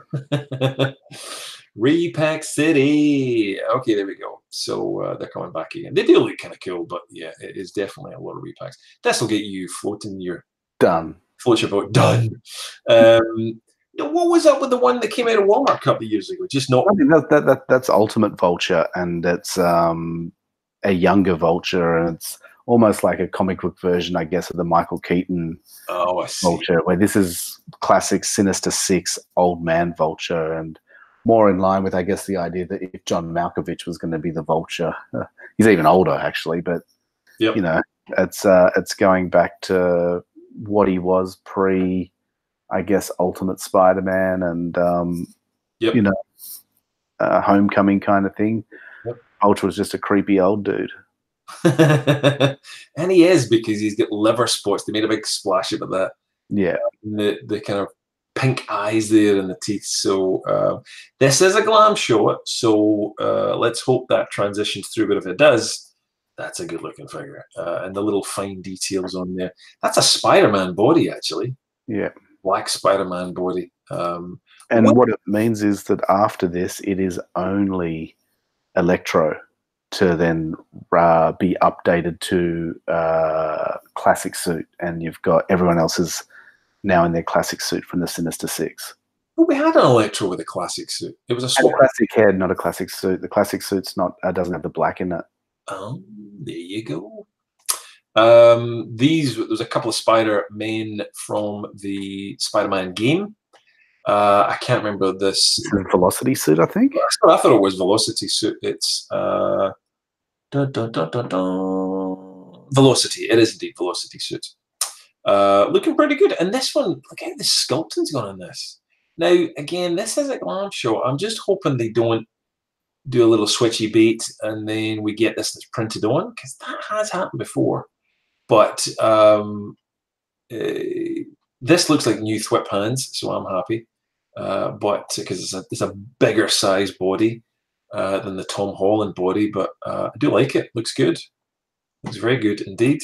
Repack City. Okay, there we go. So uh, they're coming back again. They do look kind of cool, but yeah, it is definitely a lot of repacks. This will get you floating your done. Float your boat done. Um, what was up with the one that came out of Walmart a couple of years ago? Just not. I mean, that, that, that that's Ultimate Vulture, and it's um, a younger Vulture, and it's almost like a comic book version, I guess, of the Michael Keaton oh, I see. Vulture, where this is classic Sinister Six old man Vulture, and more in line with, I guess, the idea that if John Malkovich was going to be the Vulture, uh, he's even older actually, but yep. you know, it's uh, it's going back to what he was pre, I guess, Ultimate Spider-Man and um, yep. you know, uh, Homecoming kind of thing. Yep. Vulture was just a creepy old dude. And he is, because he's got liver spots. They made a big splash about that. Yeah. The the kind of pink eyes there and the teeth. So uh, this is a glam show. So uh, let's hope that transitions through. But if it does, that's a good looking figure. Uh, and the little fine details on there. That's a Spider-Man body, actually. Yeah. Black Spider-Man body. Um, and what, what it means is that after this, it is only Electro to then uh, be updated to uh, classic suit, and you've got everyone else is now in their classic suit from the Sinister Six. Well, we had an Electro with a classic suit. It was a, a classic head, not a classic suit. The classic suit's not uh, doesn't have the black in it. Oh, there you go. Um, these there's a couple of Spider-Men from the Spider-Man game. Uh, I can't remember this. This is Velocity Suit, I think. I thought it was Velocity Suit. It's uh, dun, dun, dun, dun, dun. Velocity. It is indeed Velocity Suit. Uh, looking pretty good. And this one, look how the sculpting's gone on this. Now, again, this is a glam show. I'm just hoping they don't do a little switchy beat and then we get this that's printed on, because that has happened before. But um, uh, this looks like new Thwip hands, so I'm happy. Uh, but because it's a, it's a bigger size body uh, than the Tom Holland body, but uh, I do like it. Looks good. Looks very good indeed.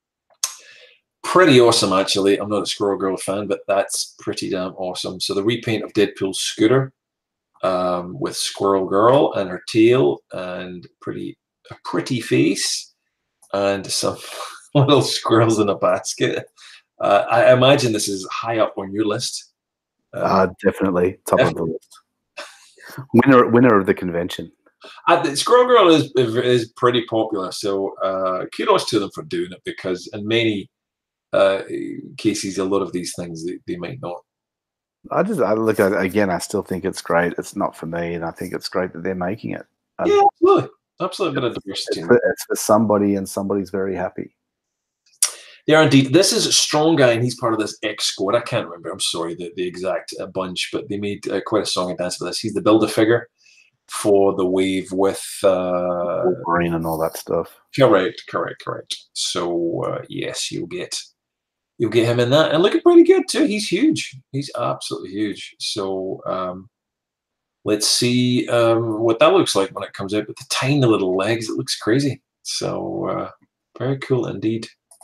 Pretty awesome, actually. I'm not a Squirrel Girl fan, but that's pretty damn awesome. So the repaint of Deadpool's scooter um, with Squirrel Girl and her tail and pretty a pretty face and some little squirrels in a basket. Uh, I imagine this is high up on your list. Uh, uh, definitely top definitely. of the list. Winner, winner of the convention. Uh, the Squirrel Girl is is pretty popular, so uh, kudos to them for doing it, because in many uh, cases, a lot of these things they, they might not. I just I look at it, again. I still think it's great. It's not for me, and I think it's great that they're making it. Um, yeah, absolutely, absolutely, a bit of diversity. It's for, it's for somebody, and somebody's very happy. They are indeed. This is Strong Guy, and he's part of this X Squad. I can't remember. I'm sorry the, the exact uh, bunch, but they made uh, quite a song and dance for this. He's the Build-A-Figure for the wave with uh, Wolverine and all that stuff. Correct, correct, correct. So uh, yes, you'll get you'll get him in that, and looking pretty good too. He's huge. He's absolutely huge. So um, let's see um, what that looks like when it comes out with the tiny little legs. It looks crazy. So uh, very cool indeed.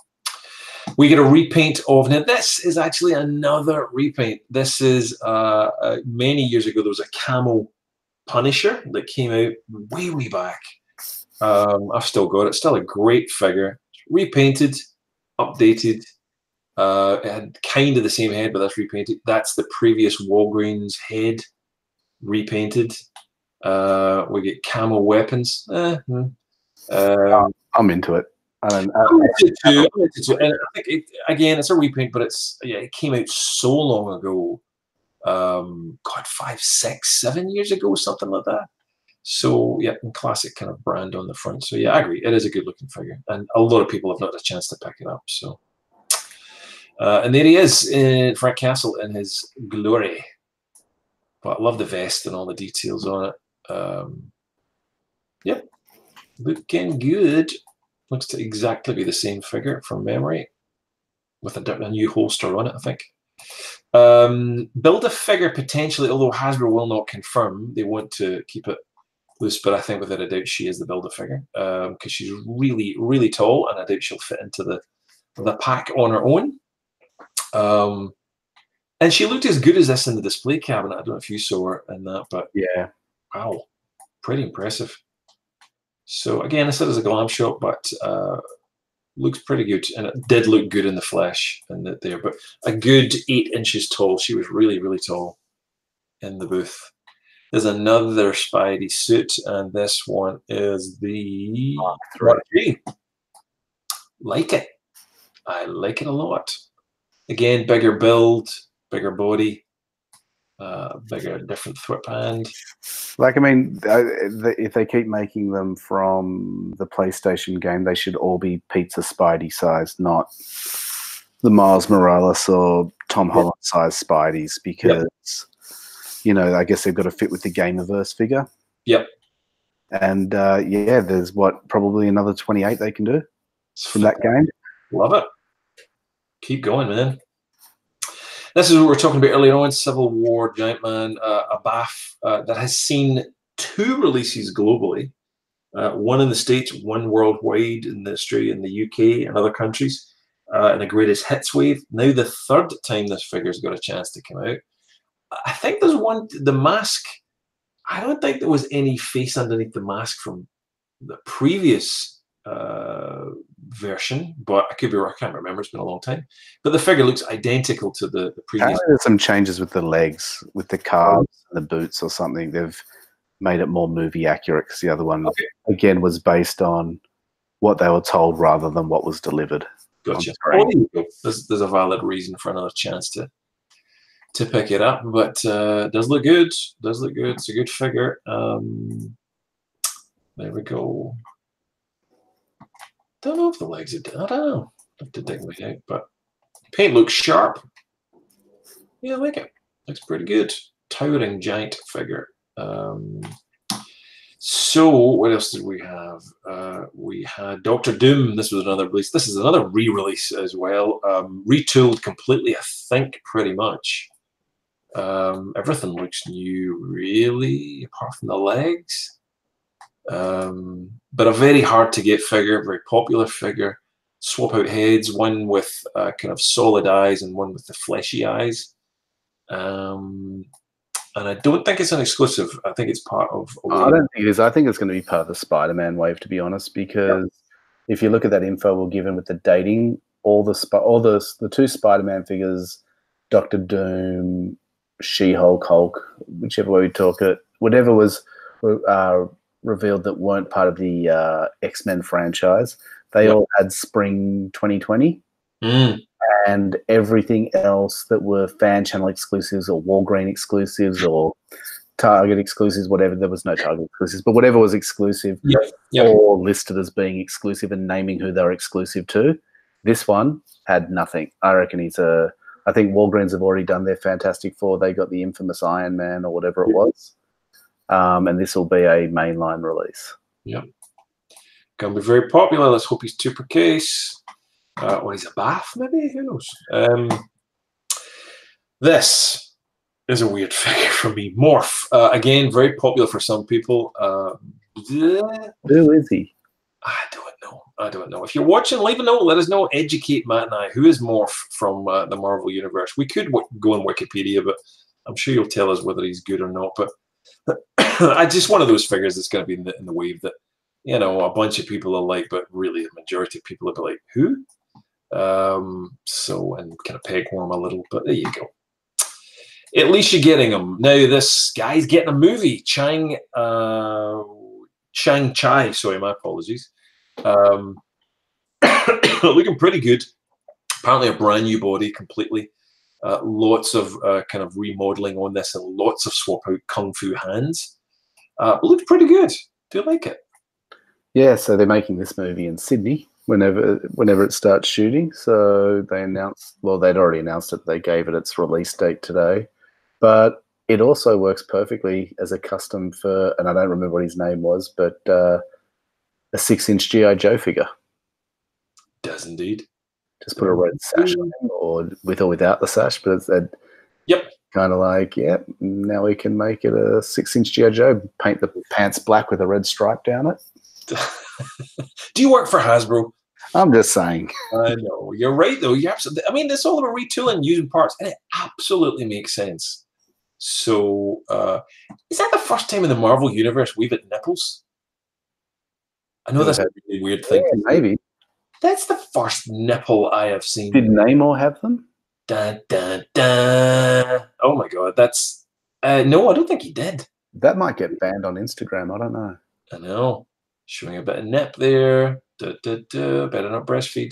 We get a repaint of, now this is actually another repaint. This is, uh, uh, many years ago, there was a camo Punisher that came out way, way back. Um, I've still got it. Still a great figure. Repainted, updated. Uh, it had kind of the same head, but that's repainted. That's the previous Walgreens head repainted. Uh, we get camo weapons. Eh, hmm. um, I'm into it. Um, I'm into too. I'm into too. And I think it, again, it's a repaint, but it's yeah, it came out so long ago. Um, God, five, six, seven years ago, something like that. So yeah, classic kind of brand on the front. So yeah, I agree. It is a good looking figure, and a lot of people have not had a chance to pick it up. So, uh, and there he is, in Frank Castle in his glory. But I love the vest and all the details on it. Um, yep, looking good. Looks to exactly be the same figure from memory, with a, a new holster on it, I think. Um, Build-A-Figure potentially, although Hasbro will not confirm, they want to keep it loose, but I think without a doubt she is the Build-A-Figure, because um, she's really, really tall, and I doubt she'll fit into the, the pack on her own. Um, and she looked as good as this in the display cabinet. I don't know if you saw her in that, but yeah, wow, pretty impressive. So again, I said it's a glam shot, but uh, looks pretty good, and it did look good in the flesh and that there. But a good eight inches tall. She was really, really tall in the booth. There's another Spidey suit, and this one is the Mark three. Like it. I like it a lot. Again, bigger build, bigger body. Uh, bigger, different Thwip hand. Like, I mean, if they keep making them from the PlayStation game, they should all be Pizza Spidey sized, not the Miles Morales or Tom Holland sized Spideys, because, yep. you know, I guess they've got to fit with the Gamerverse figure. Yep. And, uh, yeah, there's, what, probably another twenty-eight they can do from that game. Love it. Keep going, man. This is what we were talking about earlier on, Civil War Giant Man, uh, a B A F uh, that has seen two releases globally, uh, one in the States, one worldwide in Australia and the U K and other countries, uh, and a greatest hits wave. Now the third time this figure's got a chance to come out. I think there's one, the mask, I don't think there was any face underneath the mask from the previous uh version, but I could be wrong. I can't remember. It's been a long time. But the figure looks identical to the, the previous. Apparently there's some changes with the legs, with the calves and the boots or something. They've made it more movie accurate, because the other one, okay. again, was based on what they were told rather than what was delivered. Gotcha. Oh, there you go. There's, there's a valid reason for another chance to to pick it up, but uh, does look good. Does look good. It's a good figure. Um, there we go. Don't know if the legs are done. I don't know. I have to dig my head, but paint looks sharp. Yeah, I like it. Looks pretty good. Towering giant figure. Um, so what else did we have? Uh, we had Doctor Doom. This was another release. This is another re-release as well. Um, retooled completely, I think, pretty much. Um, everything looks new, really, apart from the legs. Um, but a very hard to get figure, very popular figure. Swap out heads, one with uh, kind of solid eyes and one with the fleshy eyes. Um, and I don't think it's an exclusive. I think it's part of. I don't think it is. I think it's going to be part of the Spider-Man wave, to be honest, because yeah. if you look at that info we're given with the dating, all the all the the two Spider-Man figures, Doctor Doom, She-Hulk, Hulk, whichever way we talk it, whatever was uh, revealed that weren't part of the uh, X-Men franchise, they yep. all had spring twenty twenty. Mm. And everything else that were fan channel exclusives or Walgreen exclusives or Target exclusives, whatever, there was no Target exclusives, but whatever was exclusive yep. Yep. or listed as being exclusive and naming who they're exclusive to. This one had nothing. I reckon he's a, I think Walgreens have already done their Fantastic Four. They got the infamous Iron Man or whatever it was. Um, and this will be a mainline release. Yep. Going to be very popular. Let's hope he's two per case. Uh, or he's a bath, maybe? Who knows? Um, this is a weird figure for me. Morph. Uh, again, very popular for some people. Uh, Who is he? I don't know. I don't know. If you're watching, leave a note. Let us know. Educate Matt and I. Who is Morph from uh, the Marvel Universe? We could w go on Wikipedia, but I'm sure you'll tell us whether he's good or not. But I just one of those figures that's going to be in the, in the wave that, you know, a bunch of people are like, but really the majority of people will be like, who? Um, so, and kind of peg warm a little, but there you go. At least you're getting them. Now, this guy's getting a movie. Chang, uh, Chang Chai, sorry, my apologies. Um, looking pretty good. Apparently a brand new body completely. Uh, lots of uh, kind of remodeling on this and lots of swap out kung fu hands. Uh, looks pretty good. Do you like it? Yeah, so they're making this movie in Sydney whenever whenever it starts shooting. So they announced, well, they'd already announced it. They gave it its release date today. But it also works perfectly as a custom for, and I don't remember what his name was, but uh, a six-inch G I Joe figure. Does indeed. Just put a red sash on him, or with or without the sash, but it's that yep. kind of like, yeah, now we can make it a six-inch G I Joe, paint the pants black with a red stripe down it. Do you work for Hasbro? I'm just saying. I know. You're right, though. You absolutely, I mean, it's all about retooling, using parts, and it absolutely makes sense. So, uh, is that the first time in the Marvel Universe we've had nipples? I know that's a really weird thing. Yeah, maybe. That's the first nipple I have seen. Did Namor have them? Dun, dun, dun. Oh, my God. That's... Uh, no, I don't think he did. That might get banned on Instagram. I don't know. I know. Showing a bit of nip there. Duh, duh, duh. Better not breastfeed.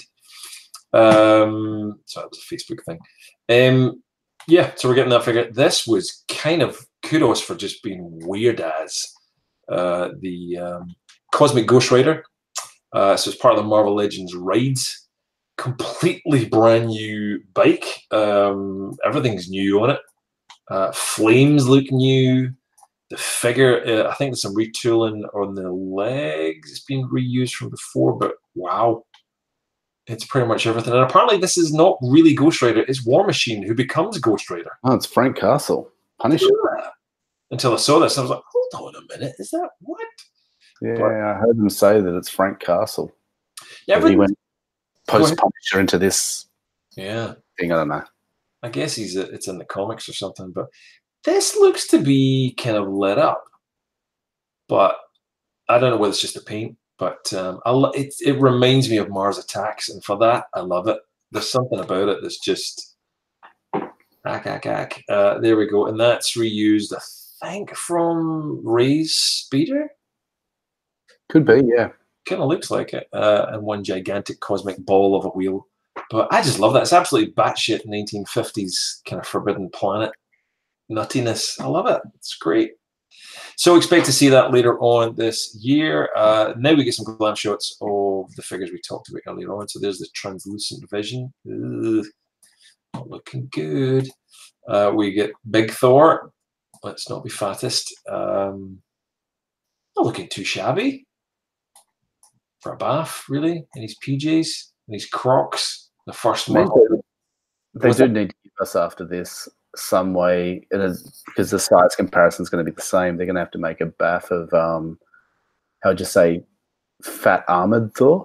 Um, so that was a Facebook thing. Um, yeah, so we're getting that figure. This was kind of kudos for just being weird as uh, the um, Cosmic Ghost Rider. Uh, so it's part of the Marvel Legends Rides. Completely brand new bike. Um, everything's new on it. Uh, flames look new. The figure, uh, I think there's some retooling on the legs. It's been reused from before, but wow. It's pretty much everything. And apparently this is not really Ghost Rider. It's War Machine who becomes Ghost Rider. Oh, it's Frank Castle. Punisher. Yeah. Until I saw this, I was like, hold on a minute. Is that what? Yeah, but, I heard them say that it's Frank Castle. Yeah, he went post-Punisher into this yeah. thing. I don't know. I guess he's a, it's in the comics or something, but this looks to be kind of lit up, but I don't know whether it's just the paint. But um, I it it reminds me of Mars Attacks, and for that I love it. There's something about it that's just ack ack ack. Uh, there we go, and that's reused, I think, from Ray's Speeder. Could be, yeah. Kind of looks like it, uh, and one gigantic cosmic ball of a wheel. But I just love that. It's absolutely batshit nineteen fifties kind of Forbidden Planet nuttiness. I love it. It's great. So expect to see that later on this year. Uh, now we get some glam shots of the figures we talked about earlier on. So there's the translucent vision. Ugh, not looking good. Uh, we get Big Thor. Let's not be fattest. Um, not looking too shabby for a bath, really. In his P Js, in his Crocs. The first one. They, they do need to give us after this some way, because the size comparison is going to be the same. They're going to have to make a bath of, um, how would you say, fat armored Thor?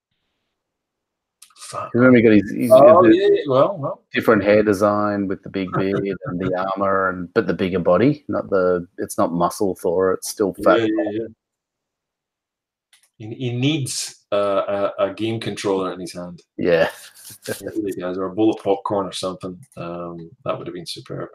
Fat. Remember, he got his, his, oh, his yeah, well, well, different hair design with the big beard and the armor, and but the bigger body. Not the. It's not muscle Thor. It's still fat. Yeah, yeah, yeah. He, he needs uh, a, a game controller in his hand. Yeah. Really does, or a bowl of popcorn or something. Um, that would have been superb.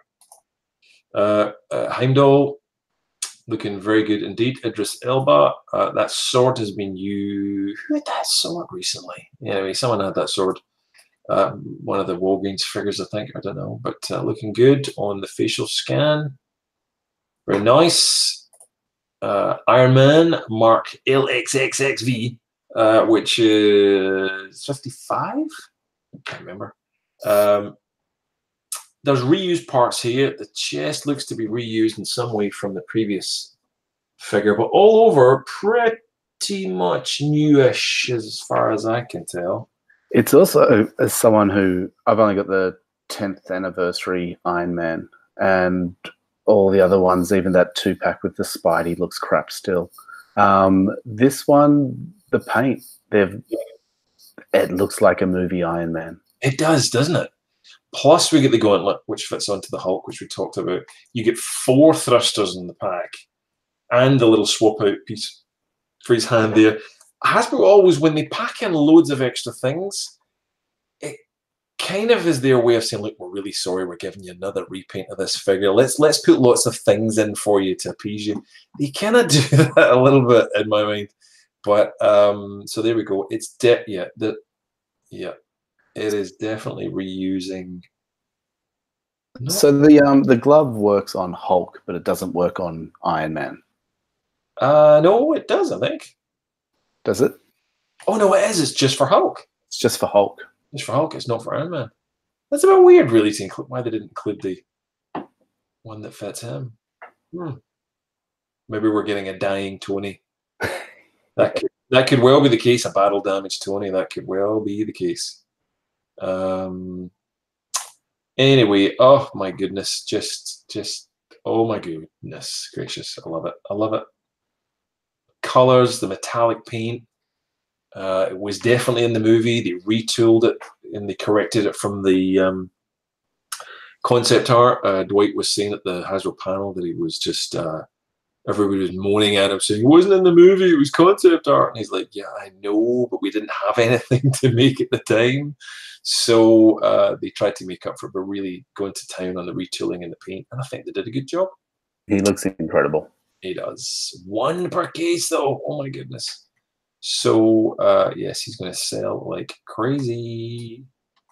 Uh, uh, Heimdall looking very good indeed. Idris Elba. Uh, that sword has been used. Who had that sword recently? Anyway, someone had that sword. Uh, one of the Walgreens figures, I think. I don't know, but uh, looking good on the facial scan. Very nice. Uh, Iron Man Mark L X X X V, uh, which is fifty-five. I can't remember. Um, there's reused parts here. The chest looks to be reused in some way from the previous figure, but all over pretty much newish as far as I can tell. It's also, as someone who, I've only got the tenth anniversary Iron Man, and all the other ones, even that two pack with the Spidey looks crap still. Um, this one, the paint, they've it looks like a movie Iron Man. It does, doesn't it? Plus, we get the gauntlet, which fits onto the Hulk, which we talked about. You get four thrusters in the pack, and the little swap out piece for his hand there. Hasbro always, when they pack in loads of extra things, it kind of is their way of saying, "Look, we're really sorry, we're giving you another repaint of this figure. Let's let's put lots of things in for you to appease you." They kind of do that a little bit in my mind. But um, so there we go. It's de yeah, the yeah, it is definitely reusing. No. So the um the glove works on Hulk, but it doesn't work on Iron Man. Uh, no, it does. I think. Does it? Oh no, it is. It's just for Hulk. It's just for Hulk. It's for Hulk. It's not for Iron Man. That's a bit weird, really, to include why they didn't include the one that fits him. Hmm. Maybe we're getting a dying Tony. That could, that could well be the case. A battle damaged Tony. That could well be the case. Um. Anyway, oh my goodness, just, just, oh my goodness gracious, I love it. I love it. Colors, the metallic paint. Uh, it was definitely in the movie. They retooled it and they corrected it from the um, concept art. Uh, Dwight was saying at the Hasbro panel that he was just. Uh, Everybody was moaning at him, saying, it wasn't in the movie, it was concept art. And he's like, yeah, I know, but we didn't have anything to make at the time. So uh, they tried to make up for it, but really going to town on the retooling and the paint. And I think they did a good job. He looks incredible. He does. One per case, though. Oh, my goodness. So, uh, yes, he's going to sell like crazy.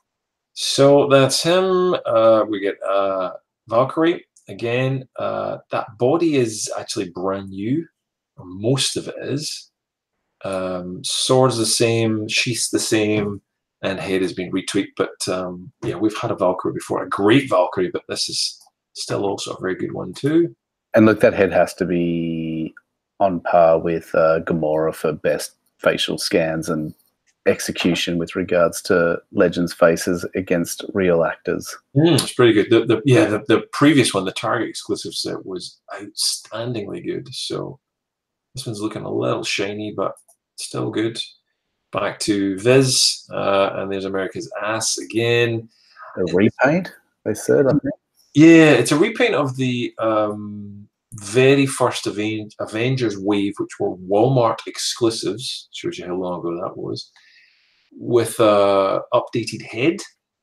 So that's him. Uh, we get uh, Valkyrie. Again, uh, that body is actually brand new, or most of it is. Um, sword's the same, sheath's the same, and head has been retweaked. But um, yeah, we've had a Valkyrie before, a great Valkyrie, but this is still also a very good one too. And look, that head has to be on par with uh, Gamora for best facial scans and execution with regards to Legends faces against real actors. Mm, it's pretty good. The, the, yeah, the, the previous one, the Target exclusive set, was outstandingly good. So this one's looking a little shiny, but still good. Back to Viz, uh, and there's America's ass again. A repaint, they said, I think. Yeah, it's a repaint of the um, very first Aven Avengers wave, which were Walmart exclusives. Shows you how long ago that was. With a updated head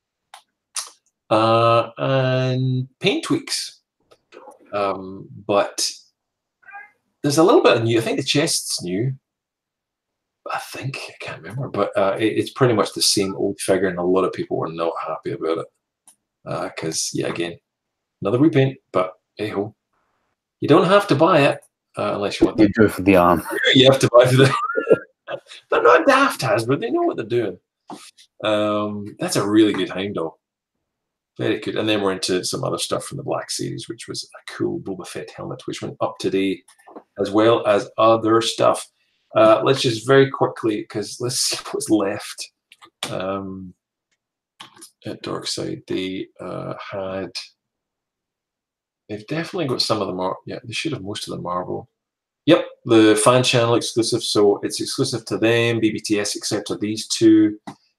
uh, and paint tweaks, um, but there's a little bit of new. I think the chest's new. I think I can't remember, but uh, it, it's pretty much the same old figure, and a lot of people were not happy about it because, uh, yeah, again, another repaint. But hey ho, you don't have to buy it uh, unless you want. You do it for the arm. You have to buy for the. They're not daft, Hasbro. They know what they're doing. Um, that's a really good Heimdall. Very good. And then we're into some other stuff from the Black Series, which was a cool Boba Fett helmet, which went up today, as well as other stuff. Uh, let's just very quickly, because let's see what's left um, at Darkside. They uh, had, they've definitely got some of the Mar. Yeah, they should have most of the Marvel. Yep, the fan channel exclusive. So it's exclusive to them, B B T S, et cetera. These two.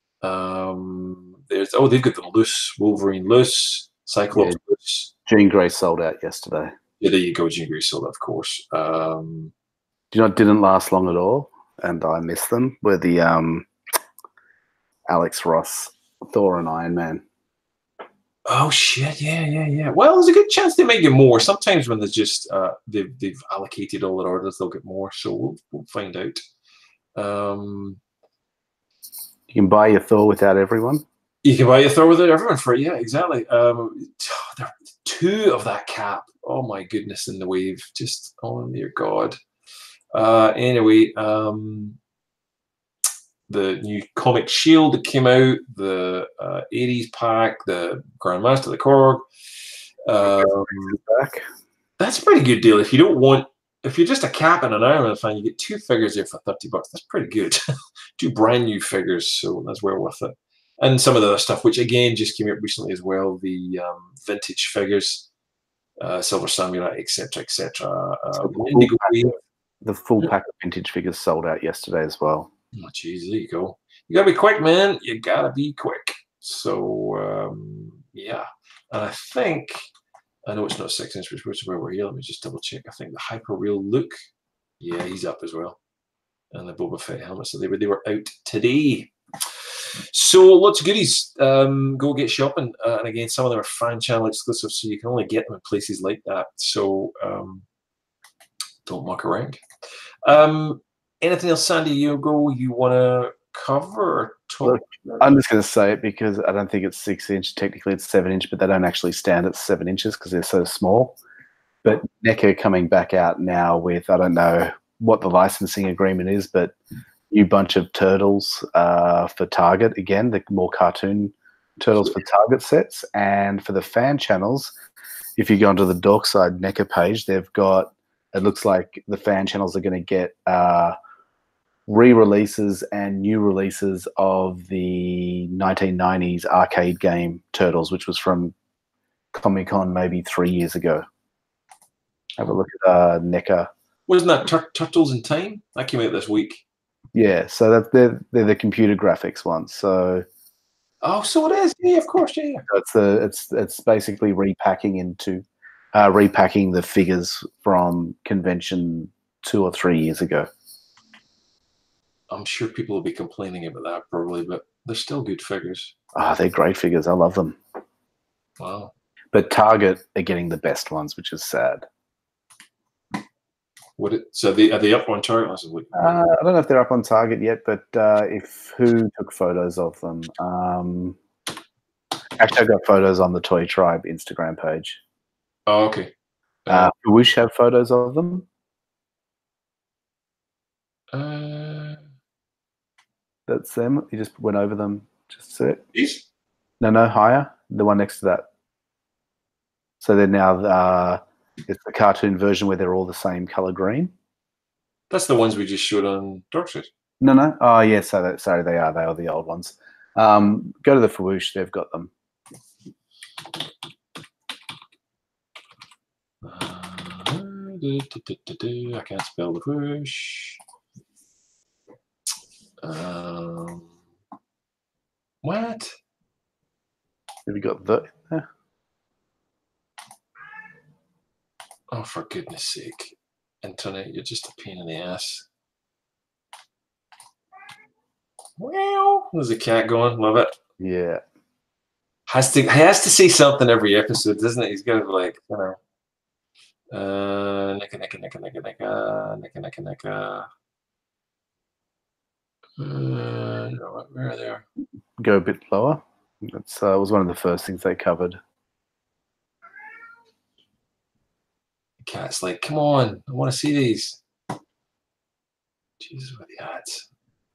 Um, there's oh, they've got the loose Wolverine loose, Cyclops Yeah. loose. Jean Grey sold out yesterday. Yeah, there you go, Jean Grey sold, of course. Um, Do you know what didn't last long at all? And I miss them. Were the um, Alex Ross, Thor, and Iron Man. oh shit, yeah, yeah, yeah. Well, there's a good chance they may get more. Sometimes when there's just uh, they've they've allocated all their orders, they'll get more. So we'll we'll find out. Um, You can buy your Thor without everyone. You can buy your Thor without everyone for it. Yeah, exactly. Um, there are two of that cap. Oh my goodness, in the wave. Just oh dear God. Uh, anyway, um, the new Comic Shield that came out, the uh, eighties pack, the Grandmaster, the Korg. Um, Back. that's a pretty good deal. If you don't want, if you're just a Cap and an Iron Man fan, you get two figures there for thirty bucks. That's pretty good. Two brand new figures, so that's well worth it. And some of the other stuff, which again just came out recently as well, the um, vintage figures, uh, Silver Samurai, et cetera, et cetera. Uh, So the, Indigo full Wave. pack, the full pack of vintage figures sold out yesterday as well. Oh, geez, there you go. You gotta be quick, man. You gotta be quick. So um, yeah, and I think I know it's not six inch, which is where we're here. Let me just double check. I think the Hyper Real Luke, yeah, he's up as well, and the Boba Fett helmet. So they were they were out today. So lots of goodies. Um, go get shopping, uh, and again, some of them are fan channel exclusive, so you can only get them in places like that. So um, don't muck around. Um, anything else, Sandy? You go. You want to cover or talk? Look, I'm just going to say it because I don't think it's six inch. Technically, it's seven inch, but they don't actually stand at seven inches because they're so small. But NECA coming back out now with, I don't know what the licensing agreement is, but new bunch of turtles uh, for Target. Again, the more cartoon turtles for Target sets. And for the fan channels, if you go onto the Dorkside NECA page, they've got, it looks like the fan channels are going to get uh, re-releases and new releases of the nineteen nineties arcade game Turtles, which was from Comic-Con maybe three years ago. Have a look at uh, NECA. Wasn't that Tur Turtles in Time? That came out this week. Yeah, so that they're they're the computer graphics ones. So oh, so it is. Yeah, of course. Yeah, yeah. it's the it's it's basically repacking into uh, repacking the figures from convention two or three years ago. I'm sure people will be complaining about that probably, but they're still good figures. Ah, oh, they're great figures. I love them. Wow. But Target are getting the best ones, which is sad. Would it? So they are they up on Target? Uh, I don't know if they're up on Target yet, but uh, if who took photos of them? Um, actually, I got photos on the Toy Tribe Instagram page. Oh, okay. Uh, uh, Wish have photos of them. Uh, That's them. You just went over them. Just a sec. These? No, no, higher. The one next to that. So they're now uh, it's the cartoon version where they're all the same color green. That's the ones we just showed on Darkside. No, no. Oh, yeah. So that, sorry, they are. They are the old ones. Um, go to the Fawoosh. They've got them. Uh, do, do, do, do, do. I can't spell the whoosh. Um, what? Have you got the? Yeah. Oh, for goodness sake. Internet, you're just a pain in the ass. Well, there's a cat going. Love it. Yeah. Has to, he has to say something every episode, doesn't it? He's got to, like, you know. Uh, nicka, nicka, nicka, nicka, nicka, nicka, nicka, nicka. Uh, no, where are they? Go a bit lower. That's uh, was one of the first things they covered. Cat's like, come on, I want to see these. Jesus, what the ads?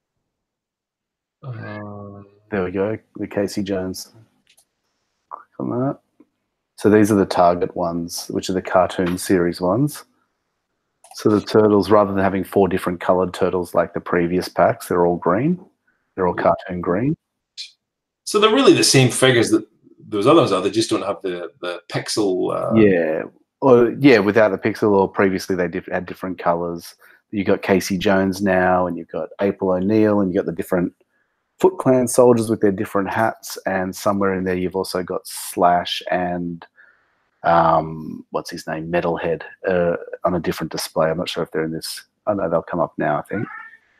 Um, there we go. The Casey Jones. Click on that. So these are the Target ones, which are the cartoon series ones. So the turtles, rather than having four different colored turtles like the previous packs, they're all green. They're all cartoon green. So they're really the same figures that those other ones are. They just don't have the the pixel. Uh... Yeah, or yeah, without the pixel. Or previously they diff had different colors. You got Casey Jones now, and you've got April O'Neil, and you got the different Foot Clan soldiers with their different hats. And somewhere in there, you've also got Slash and um, what's his name, Metalhead, uh, on a different display. I'm not sure if they're in this. I know they'll come up now, I think.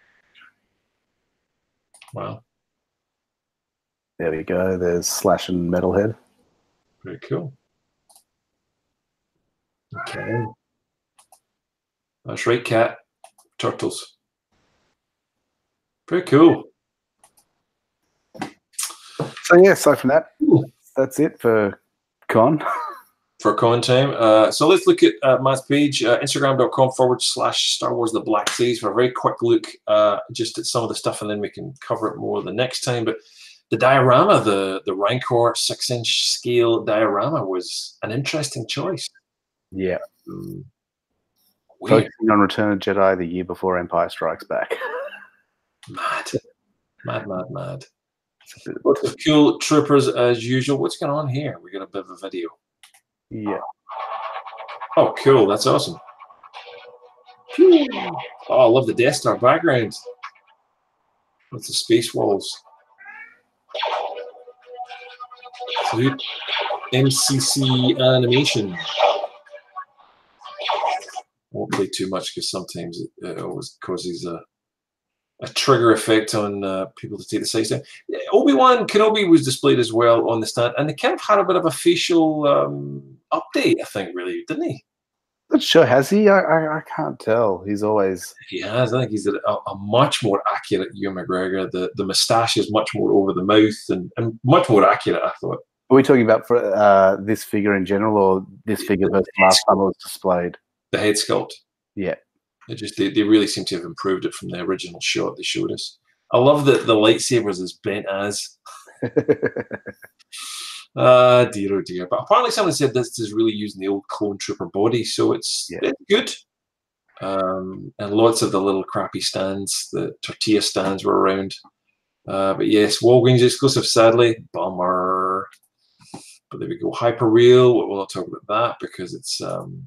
Wow. There we go. There's Slash and Metalhead. Very cool. Okay. That's right, Cat. Turtles. Very cool. So yeah, aside from that, that's it for con. For con time. Uh, so let's look at uh, Matt's page, uh, Instagram.com forward slash Star Wars The Black Seas, for a very quick look uh, just at some of the stuff, and then we can cover it more the next time. But the diorama, the, the Rancor six-inch scale diorama was an interesting choice. Yeah. Um, Focusing on Return of the Jedi the year before Empire Strikes Back. Mad. Mad, mad, mad. Lots of cool troopers as usual. What's going on here? We got a bit of a video. Yeah. Oh, cool. That's awesome. Phew. Oh, I love the Death Star background. With the space walls. Sweet. M C C animation. I won't play too much because sometimes it, it always causes a, a trigger effect on uh, people to take the size down. Obi-Wan Kenobi was displayed as well on the stand, and they kind of had a bit of a facial um, update, I think, really, didn't he? Not sure, has he? I, I I can't tell. He's always. He has. I think he's a, a much more accurate Ewan McGregor. The the moustache is much more over the mouth and, and much more accurate, I thought. Are we talking about for uh, this figure in general, or this figure versus last time it was displayed? The head sculpt. Yeah. They just they, they really seem to have improved it from the original shot they showed us. I love that the lightsabers is bent as. Ah, uh, dear oh dear. But apparently someone said this is really using the old clone trooper body, so it's, yeah. it's good. Um, and lots of the little crappy stands, the tortilla stands were around. Uh, but yes, Walgreens exclusive, sadly. Bummer. But there we go. Hyperreal. We'll not talk about that because it's um,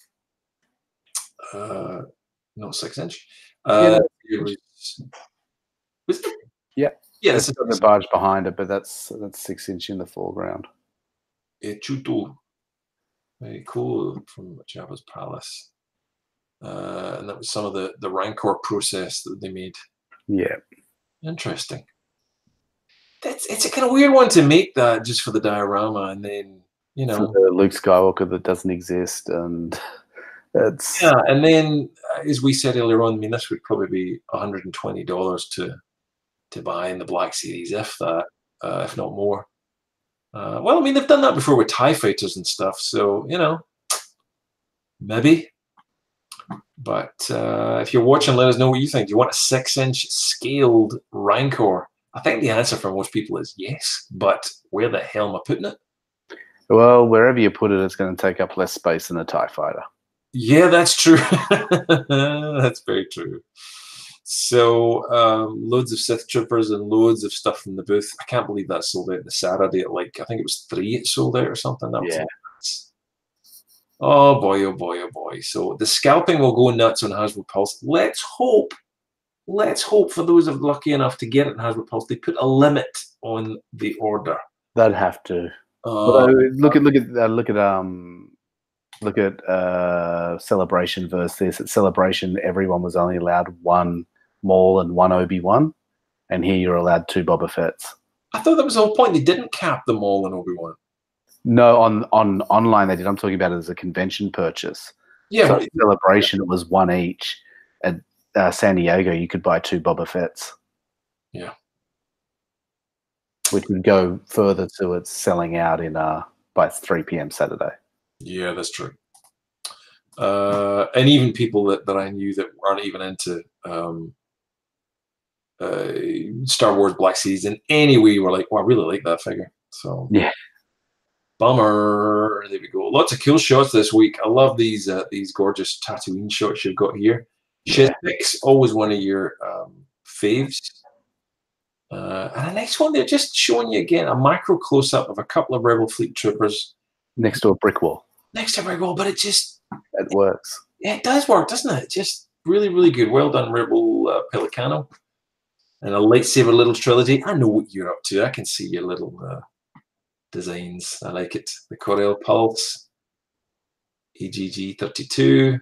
uh, not six inch. Uh, yeah, it was, was it? Yeah. Yeah, it's got the barge behind it, but that's that's six inch in the foreground. Chuto. Very cool, from Jabba's palace. Uh, and that was some of the, the Rancor process that they made. Yeah. Interesting. That's it's a kind of weird one to make that just for the diorama, and then you know for the Luke Skywalker that doesn't exist, and it's yeah. And then, as we said earlier on, I mean, this would probably be one hundred and twenty dollars to to buy in the Black Series, if that, uh, if not more. Uh, well, I mean, they've done that before with TIE fighters and stuff, so you know, maybe. But uh, if you're watching, let us know what you think. Do you want a six-inch scaled Rancor? I think the answer for most people is yes, but where the hell am I putting it? Well, wherever you put it, it's going to take up less space than a TIE fighter. Yeah, that's true. That's very true. So um, loads of Sith Troopers and loads of stuff from the booth. I can't believe that sold out the Saturday at like, I think it was three it sold out or something. That was yeah. nuts. Oh boy, oh boy, oh boy. So the scalping will go nuts on Hasbro Pulse. Let's hope, let's hope for those of lucky enough to get it in Hasbro Pulse, they put a limit on the order. They'd have to. Uh, but, uh, look at look at uh, look at um look at uh Celebration versus this. At Celebration, everyone was only allowed one Maul and one Obi-Wan, and here you're allowed two Boba Fett's. I thought that was the whole point. They didn't cap the Maul and Obi-Wan. No, on on online they did. I'm talking about it as a convention purchase. Yeah, so well, Celebration, it was one each. At uh, San Diego, you could buy two Boba Fett's. Yeah. Which would go further to its selling out in uh by three p m Saturday. Yeah, that's true. Uh, and even people that, that I knew that aren't even into um, uh, Star Wars Black Season anyway were like, "Well, I really like that figure." So yeah, bummer. There we go. Lots of cool shots this week. I love these uh, these gorgeous Tatooine shots you've got here. yeah. Shizbix, always one of your um, faves. Uh, and the next one, they're just showing you again a macro close up of a couple of Rebel Fleet troopers Next to a brick wall. next to Rebel, but it just It works. yeah, it does work, doesn't it? Just really, really good. Well done, Rebel uh, Pelicano. And a lightsaber little trilogy. I know what you're up to. I can see your little uh, designs. I like it. The Corel Pulse, E G G thirty-two,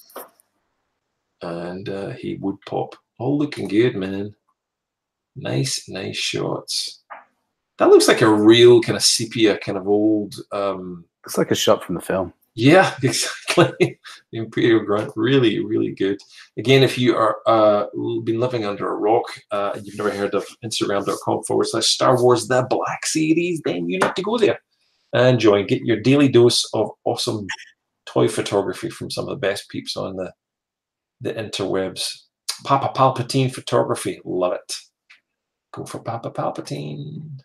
and uh, he would pop. All looking good, man. Nice, nice shots. That looks like a real kind of sepia, kind of old. Um, Looks like a shot from the film. Yeah, exactly. The Imperial Grunt, really, really good. Again, if you are uh, been living under a rock uh, and you've never heard of Instagram.com forward slash Star Wars The Black Series, then you need to go there and join. Get your daily dose of awesome toy photography from some of the best peeps on the the interwebs. Papa Palpatine photography, love it. Go for Papa Palpatine.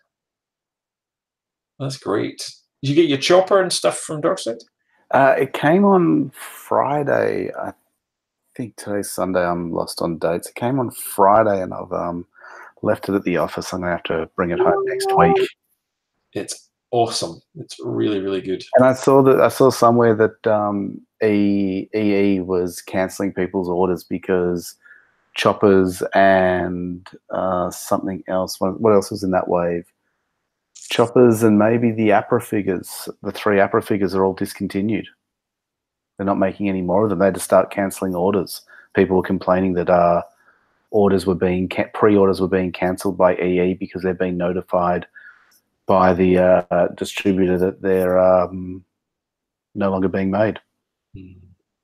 That's great. Did you get your chopper and stuff from Darkside? Uh, it came on Friday. I think today's Sunday. I'm lost on dates. It came on Friday, and I've um, left it at the office. I'm gonna have to bring it home next week. It's awesome. It's really, really good. And I saw that I saw somewhere that um, E E was cancelling people's orders because choppers and uh, something else. What, what else was in that wave? Choppers and maybe the Apra figures, the three Apra figures are all discontinued. They're not making any more of them. They had to start cancelling orders. People were complaining that uh, orders were being pre-orders were being cancelled by E E because they're being notified by the uh, distributor that they're um, no longer being made. Mm.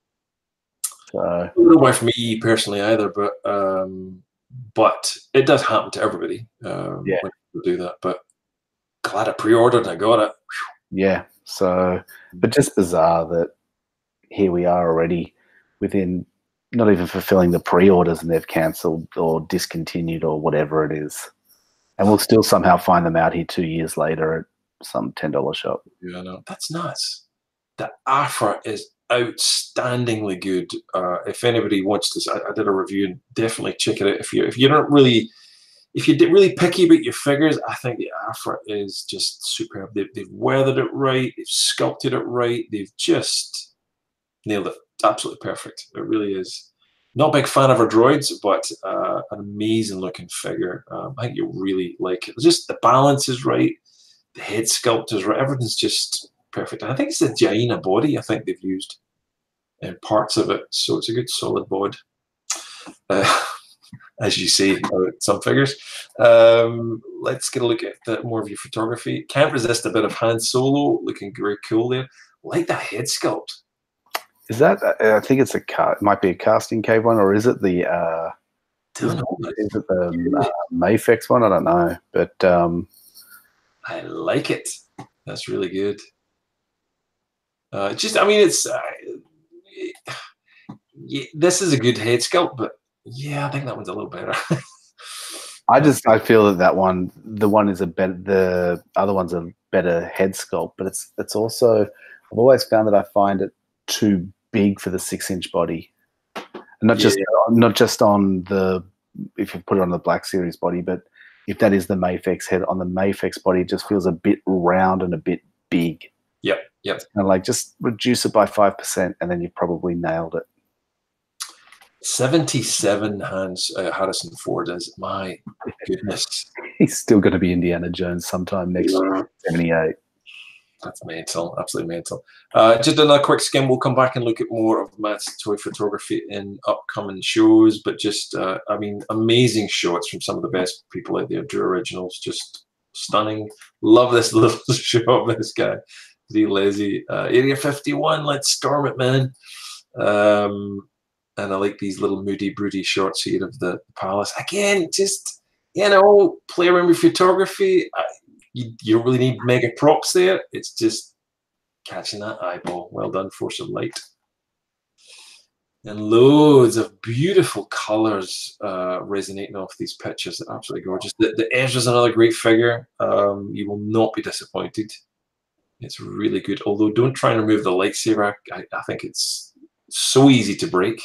So, I don't know why for me personally either, but um, but it does happen to everybody um, yeah. when people do that. But glad I pre-ordered and I got it. Yeah. So, but just bizarre that here we are already within not even fulfilling the pre-orders and they've cancelled or discontinued or whatever it is. And we'll still somehow find them out here two years later at some ten dollar shop. Yeah, no, that's nuts. The Afra is outstandingly good. Uh, if anybody wants to, I, I did a review and definitely check it out. If you if you're not really, if you're really picky about your figures, I think the Afra is just superb. They've, they've weathered it right. They've sculpted it right. They've just nailed it. It's absolutely perfect. It really is. Not a big fan of our droids, but uh, an amazing looking figure. Um, I think you'll really like it. Just the balance is right. The head sculpt is right. Everything's just perfect. And I think it's the Jaina body I think they've used in parts of it. So it's a good solid bod. Uh, as you say about some figures. Um, let's get a look at the, more of your photography. Can't resist a bit of Han Solo. Looking very cool there. Like that head sculpt. Is that, I think it's a car, it might be a casting cave one, or is it the, uh, don't know. Is it the uh, Mayfix one? I don't know. But um, I like it. That's really good. Uh, just, I mean, it's, uh, it, yeah, this is a good head sculpt, but yeah, I think that one's a little better. I just, I feel that that one, the one is a better, the other one's a better head sculpt, but it's, it's also, I've always found that I find it too big for the six inch body. And not just, yeah. not just on the, if you put it on the Black Series body, but if that is the Mayfix head, on the Mayfix body, it just feels a bit round and a bit big. Yep, yep. And like, just reduce it by five percent and then you've probably nailed it. seventy-seven Hans uh, Harrison Ford is, my goodness. He's still going to be Indiana Jones sometime next year, seventy-eight. That's mental, absolutely mental. Uh, just another quick skim. We'll come back and look at more of Matt's toy photography in upcoming shows. But just, uh, I mean, amazing shots from some of the best people out there. Drew Originals, just stunning. Love this little shot of this guy. Lee Lazy. Uh, Area fifty-one, let's storm it, man. Um, and I like these little moody, broody shots here of the palace. Again, just you know, play around with photography. I, you, you don't really need mega props there. It's just catching that eyeball. Well done, Force of Light. And loads of beautiful colors uh, resonating off these pictures. They're absolutely gorgeous. The, the Ezra's another great figure. Um, you will not be disappointed. It's really good. Although don't try and remove the lightsaber. I, I think it's so easy to break.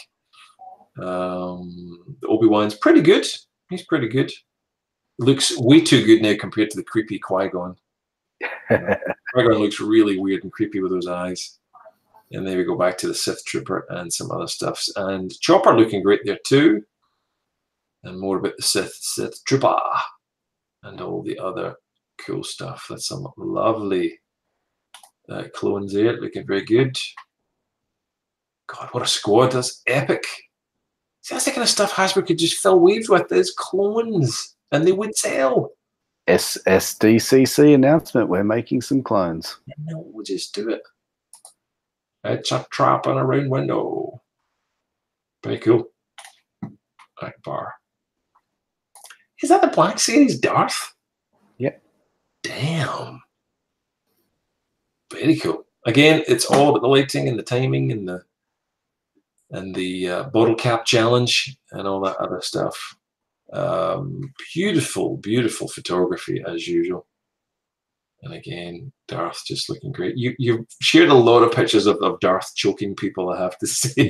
Um, Obi-Wan's pretty good. He's pretty good. Looks way too good now compared to the creepy Qui-Gon. Qui-Gon looks really weird and creepy with those eyes. And then we go back to the Sith Trooper and some other stuffs. And Chopper looking great there too. And more about the Sith, Sith Trooper. And all the other cool stuff. That's some lovely uh, clones there. Looking very good. God, what a squad. That's epic. See, that's the kind of stuff Hasbro could just fill waves with. There's clones. And they would sell. S S D C C announcement. We're making some clones. No, we'll just do it. It's a trap on a round window. Very cool. Akbar. Is that the Black Series Darth? Yep. Damn. Very cool. Again, it's all about the lighting and the timing and the and the uh, bottle cap challenge and all that other stuff. Um, beautiful, beautiful photography as usual. And again, Darth just looking great. You you've shared a lot of pictures of, of Darth choking people, I have to say.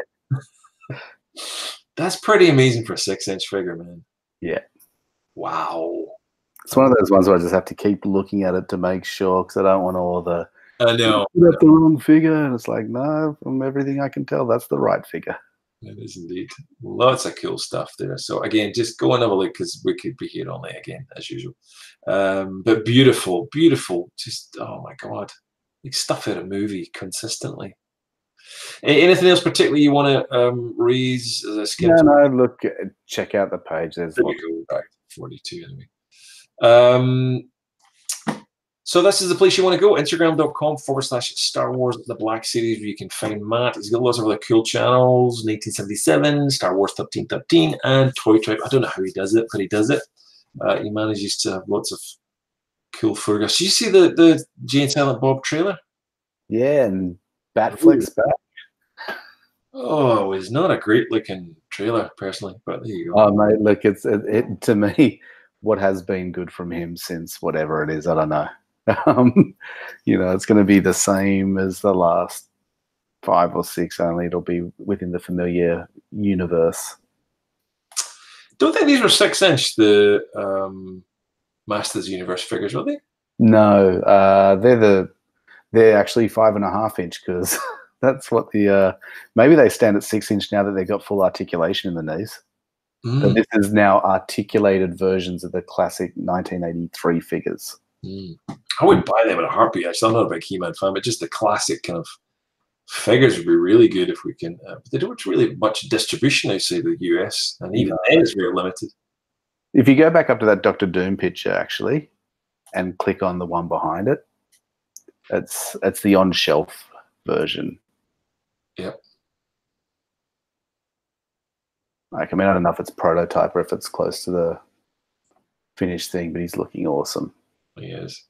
That's pretty amazing for a six-inch figure, man. Yeah. Wow. It's one of those ones where I just have to keep looking at it to make sure, because I don't want all the. I know. That's the wrong figure, and it's like, no, from everything I can tell, that's the right figure. It is indeed. Lots of cool stuff there. So again, just go and have a look because we could be here all night again, as usual. Um, but beautiful, beautiful. Just, oh my God. Like stuff out of a movie consistently. Anything else particularly you want to um, raise as a skim? No, no, look, check out the page. There's there we go, back to forty-two anyway. Um, so this is the place you want to go, instagram.com forward slash Star Wars The Black Series, where you can find Matt. He's got lots of other cool channels, nineteen seventy-seven, Star Wars thirteen thirteen, and Toy Tribe. I don't know how he does it, but he does it. Uh, he manages to have lots of cool photographs. Did you see the, the Jay and Silent Bob trailer? Yeah, and Batfleck's back. Oh, it was not a great looking trailer, personally, but there you go. Oh, mate, look, it's it, it to me, what has been good from him since whatever it is, I don't know. Um, you know, it's going to be the same as the last five or six, only it'll be within the familiar universe. Don't think these were six inch, the um, Masters Universe figures, were they? No, uh, they're the they're actually five and a half inch because that's what the uh, maybe they stand at six inch now that they've got full articulation in the knees. Mm. But this is now articulated versions of the classic nineteen eighty-three figures. Mm. I would buy them in a heartbeat. Actually, I'm not a big He-Man fan, but just the classic kind of figures would be really good if we can. Uh, but they don't really much distribution outside the U S, and even then it's very limited. If you go back up to that Doctor Doom picture, actually, and click on the one behind it, it's it's the on-shelf version. Yep. Like, I mean, I don't know if it's prototype or if it's close to the finished thing, but he's looking awesome. He is.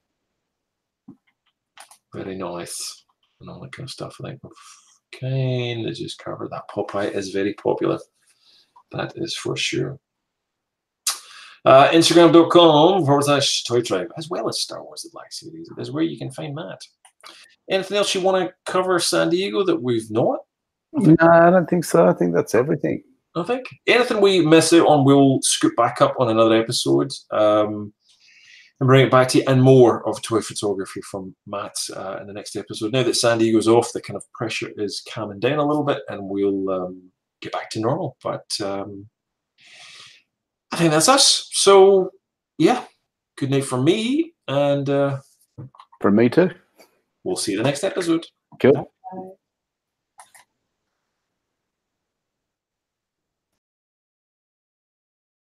Very nice. And all that kind of stuff. I think we've kind of just covered that. Popeye is very popular. That is for sure. Uh, Instagram.com forward slash Toy Tribe, as well as Star Wars The Black Series, is where you can find Matt. Anything else you want to cover, San Diego, that we've not? No, I don't think so. I think that's everything. I think. Anything we miss out on, we'll scoop back up on another episode. Um, and bring it back to you, and more of toy photography from Matt uh, in the next episode. Now that San Diego's off, the kind of pressure is calming down a little bit, and we'll um, get back to normal. But um, I think that's us. So, yeah, good night from me, and uh, from me too. We'll see you the next episode. Cool.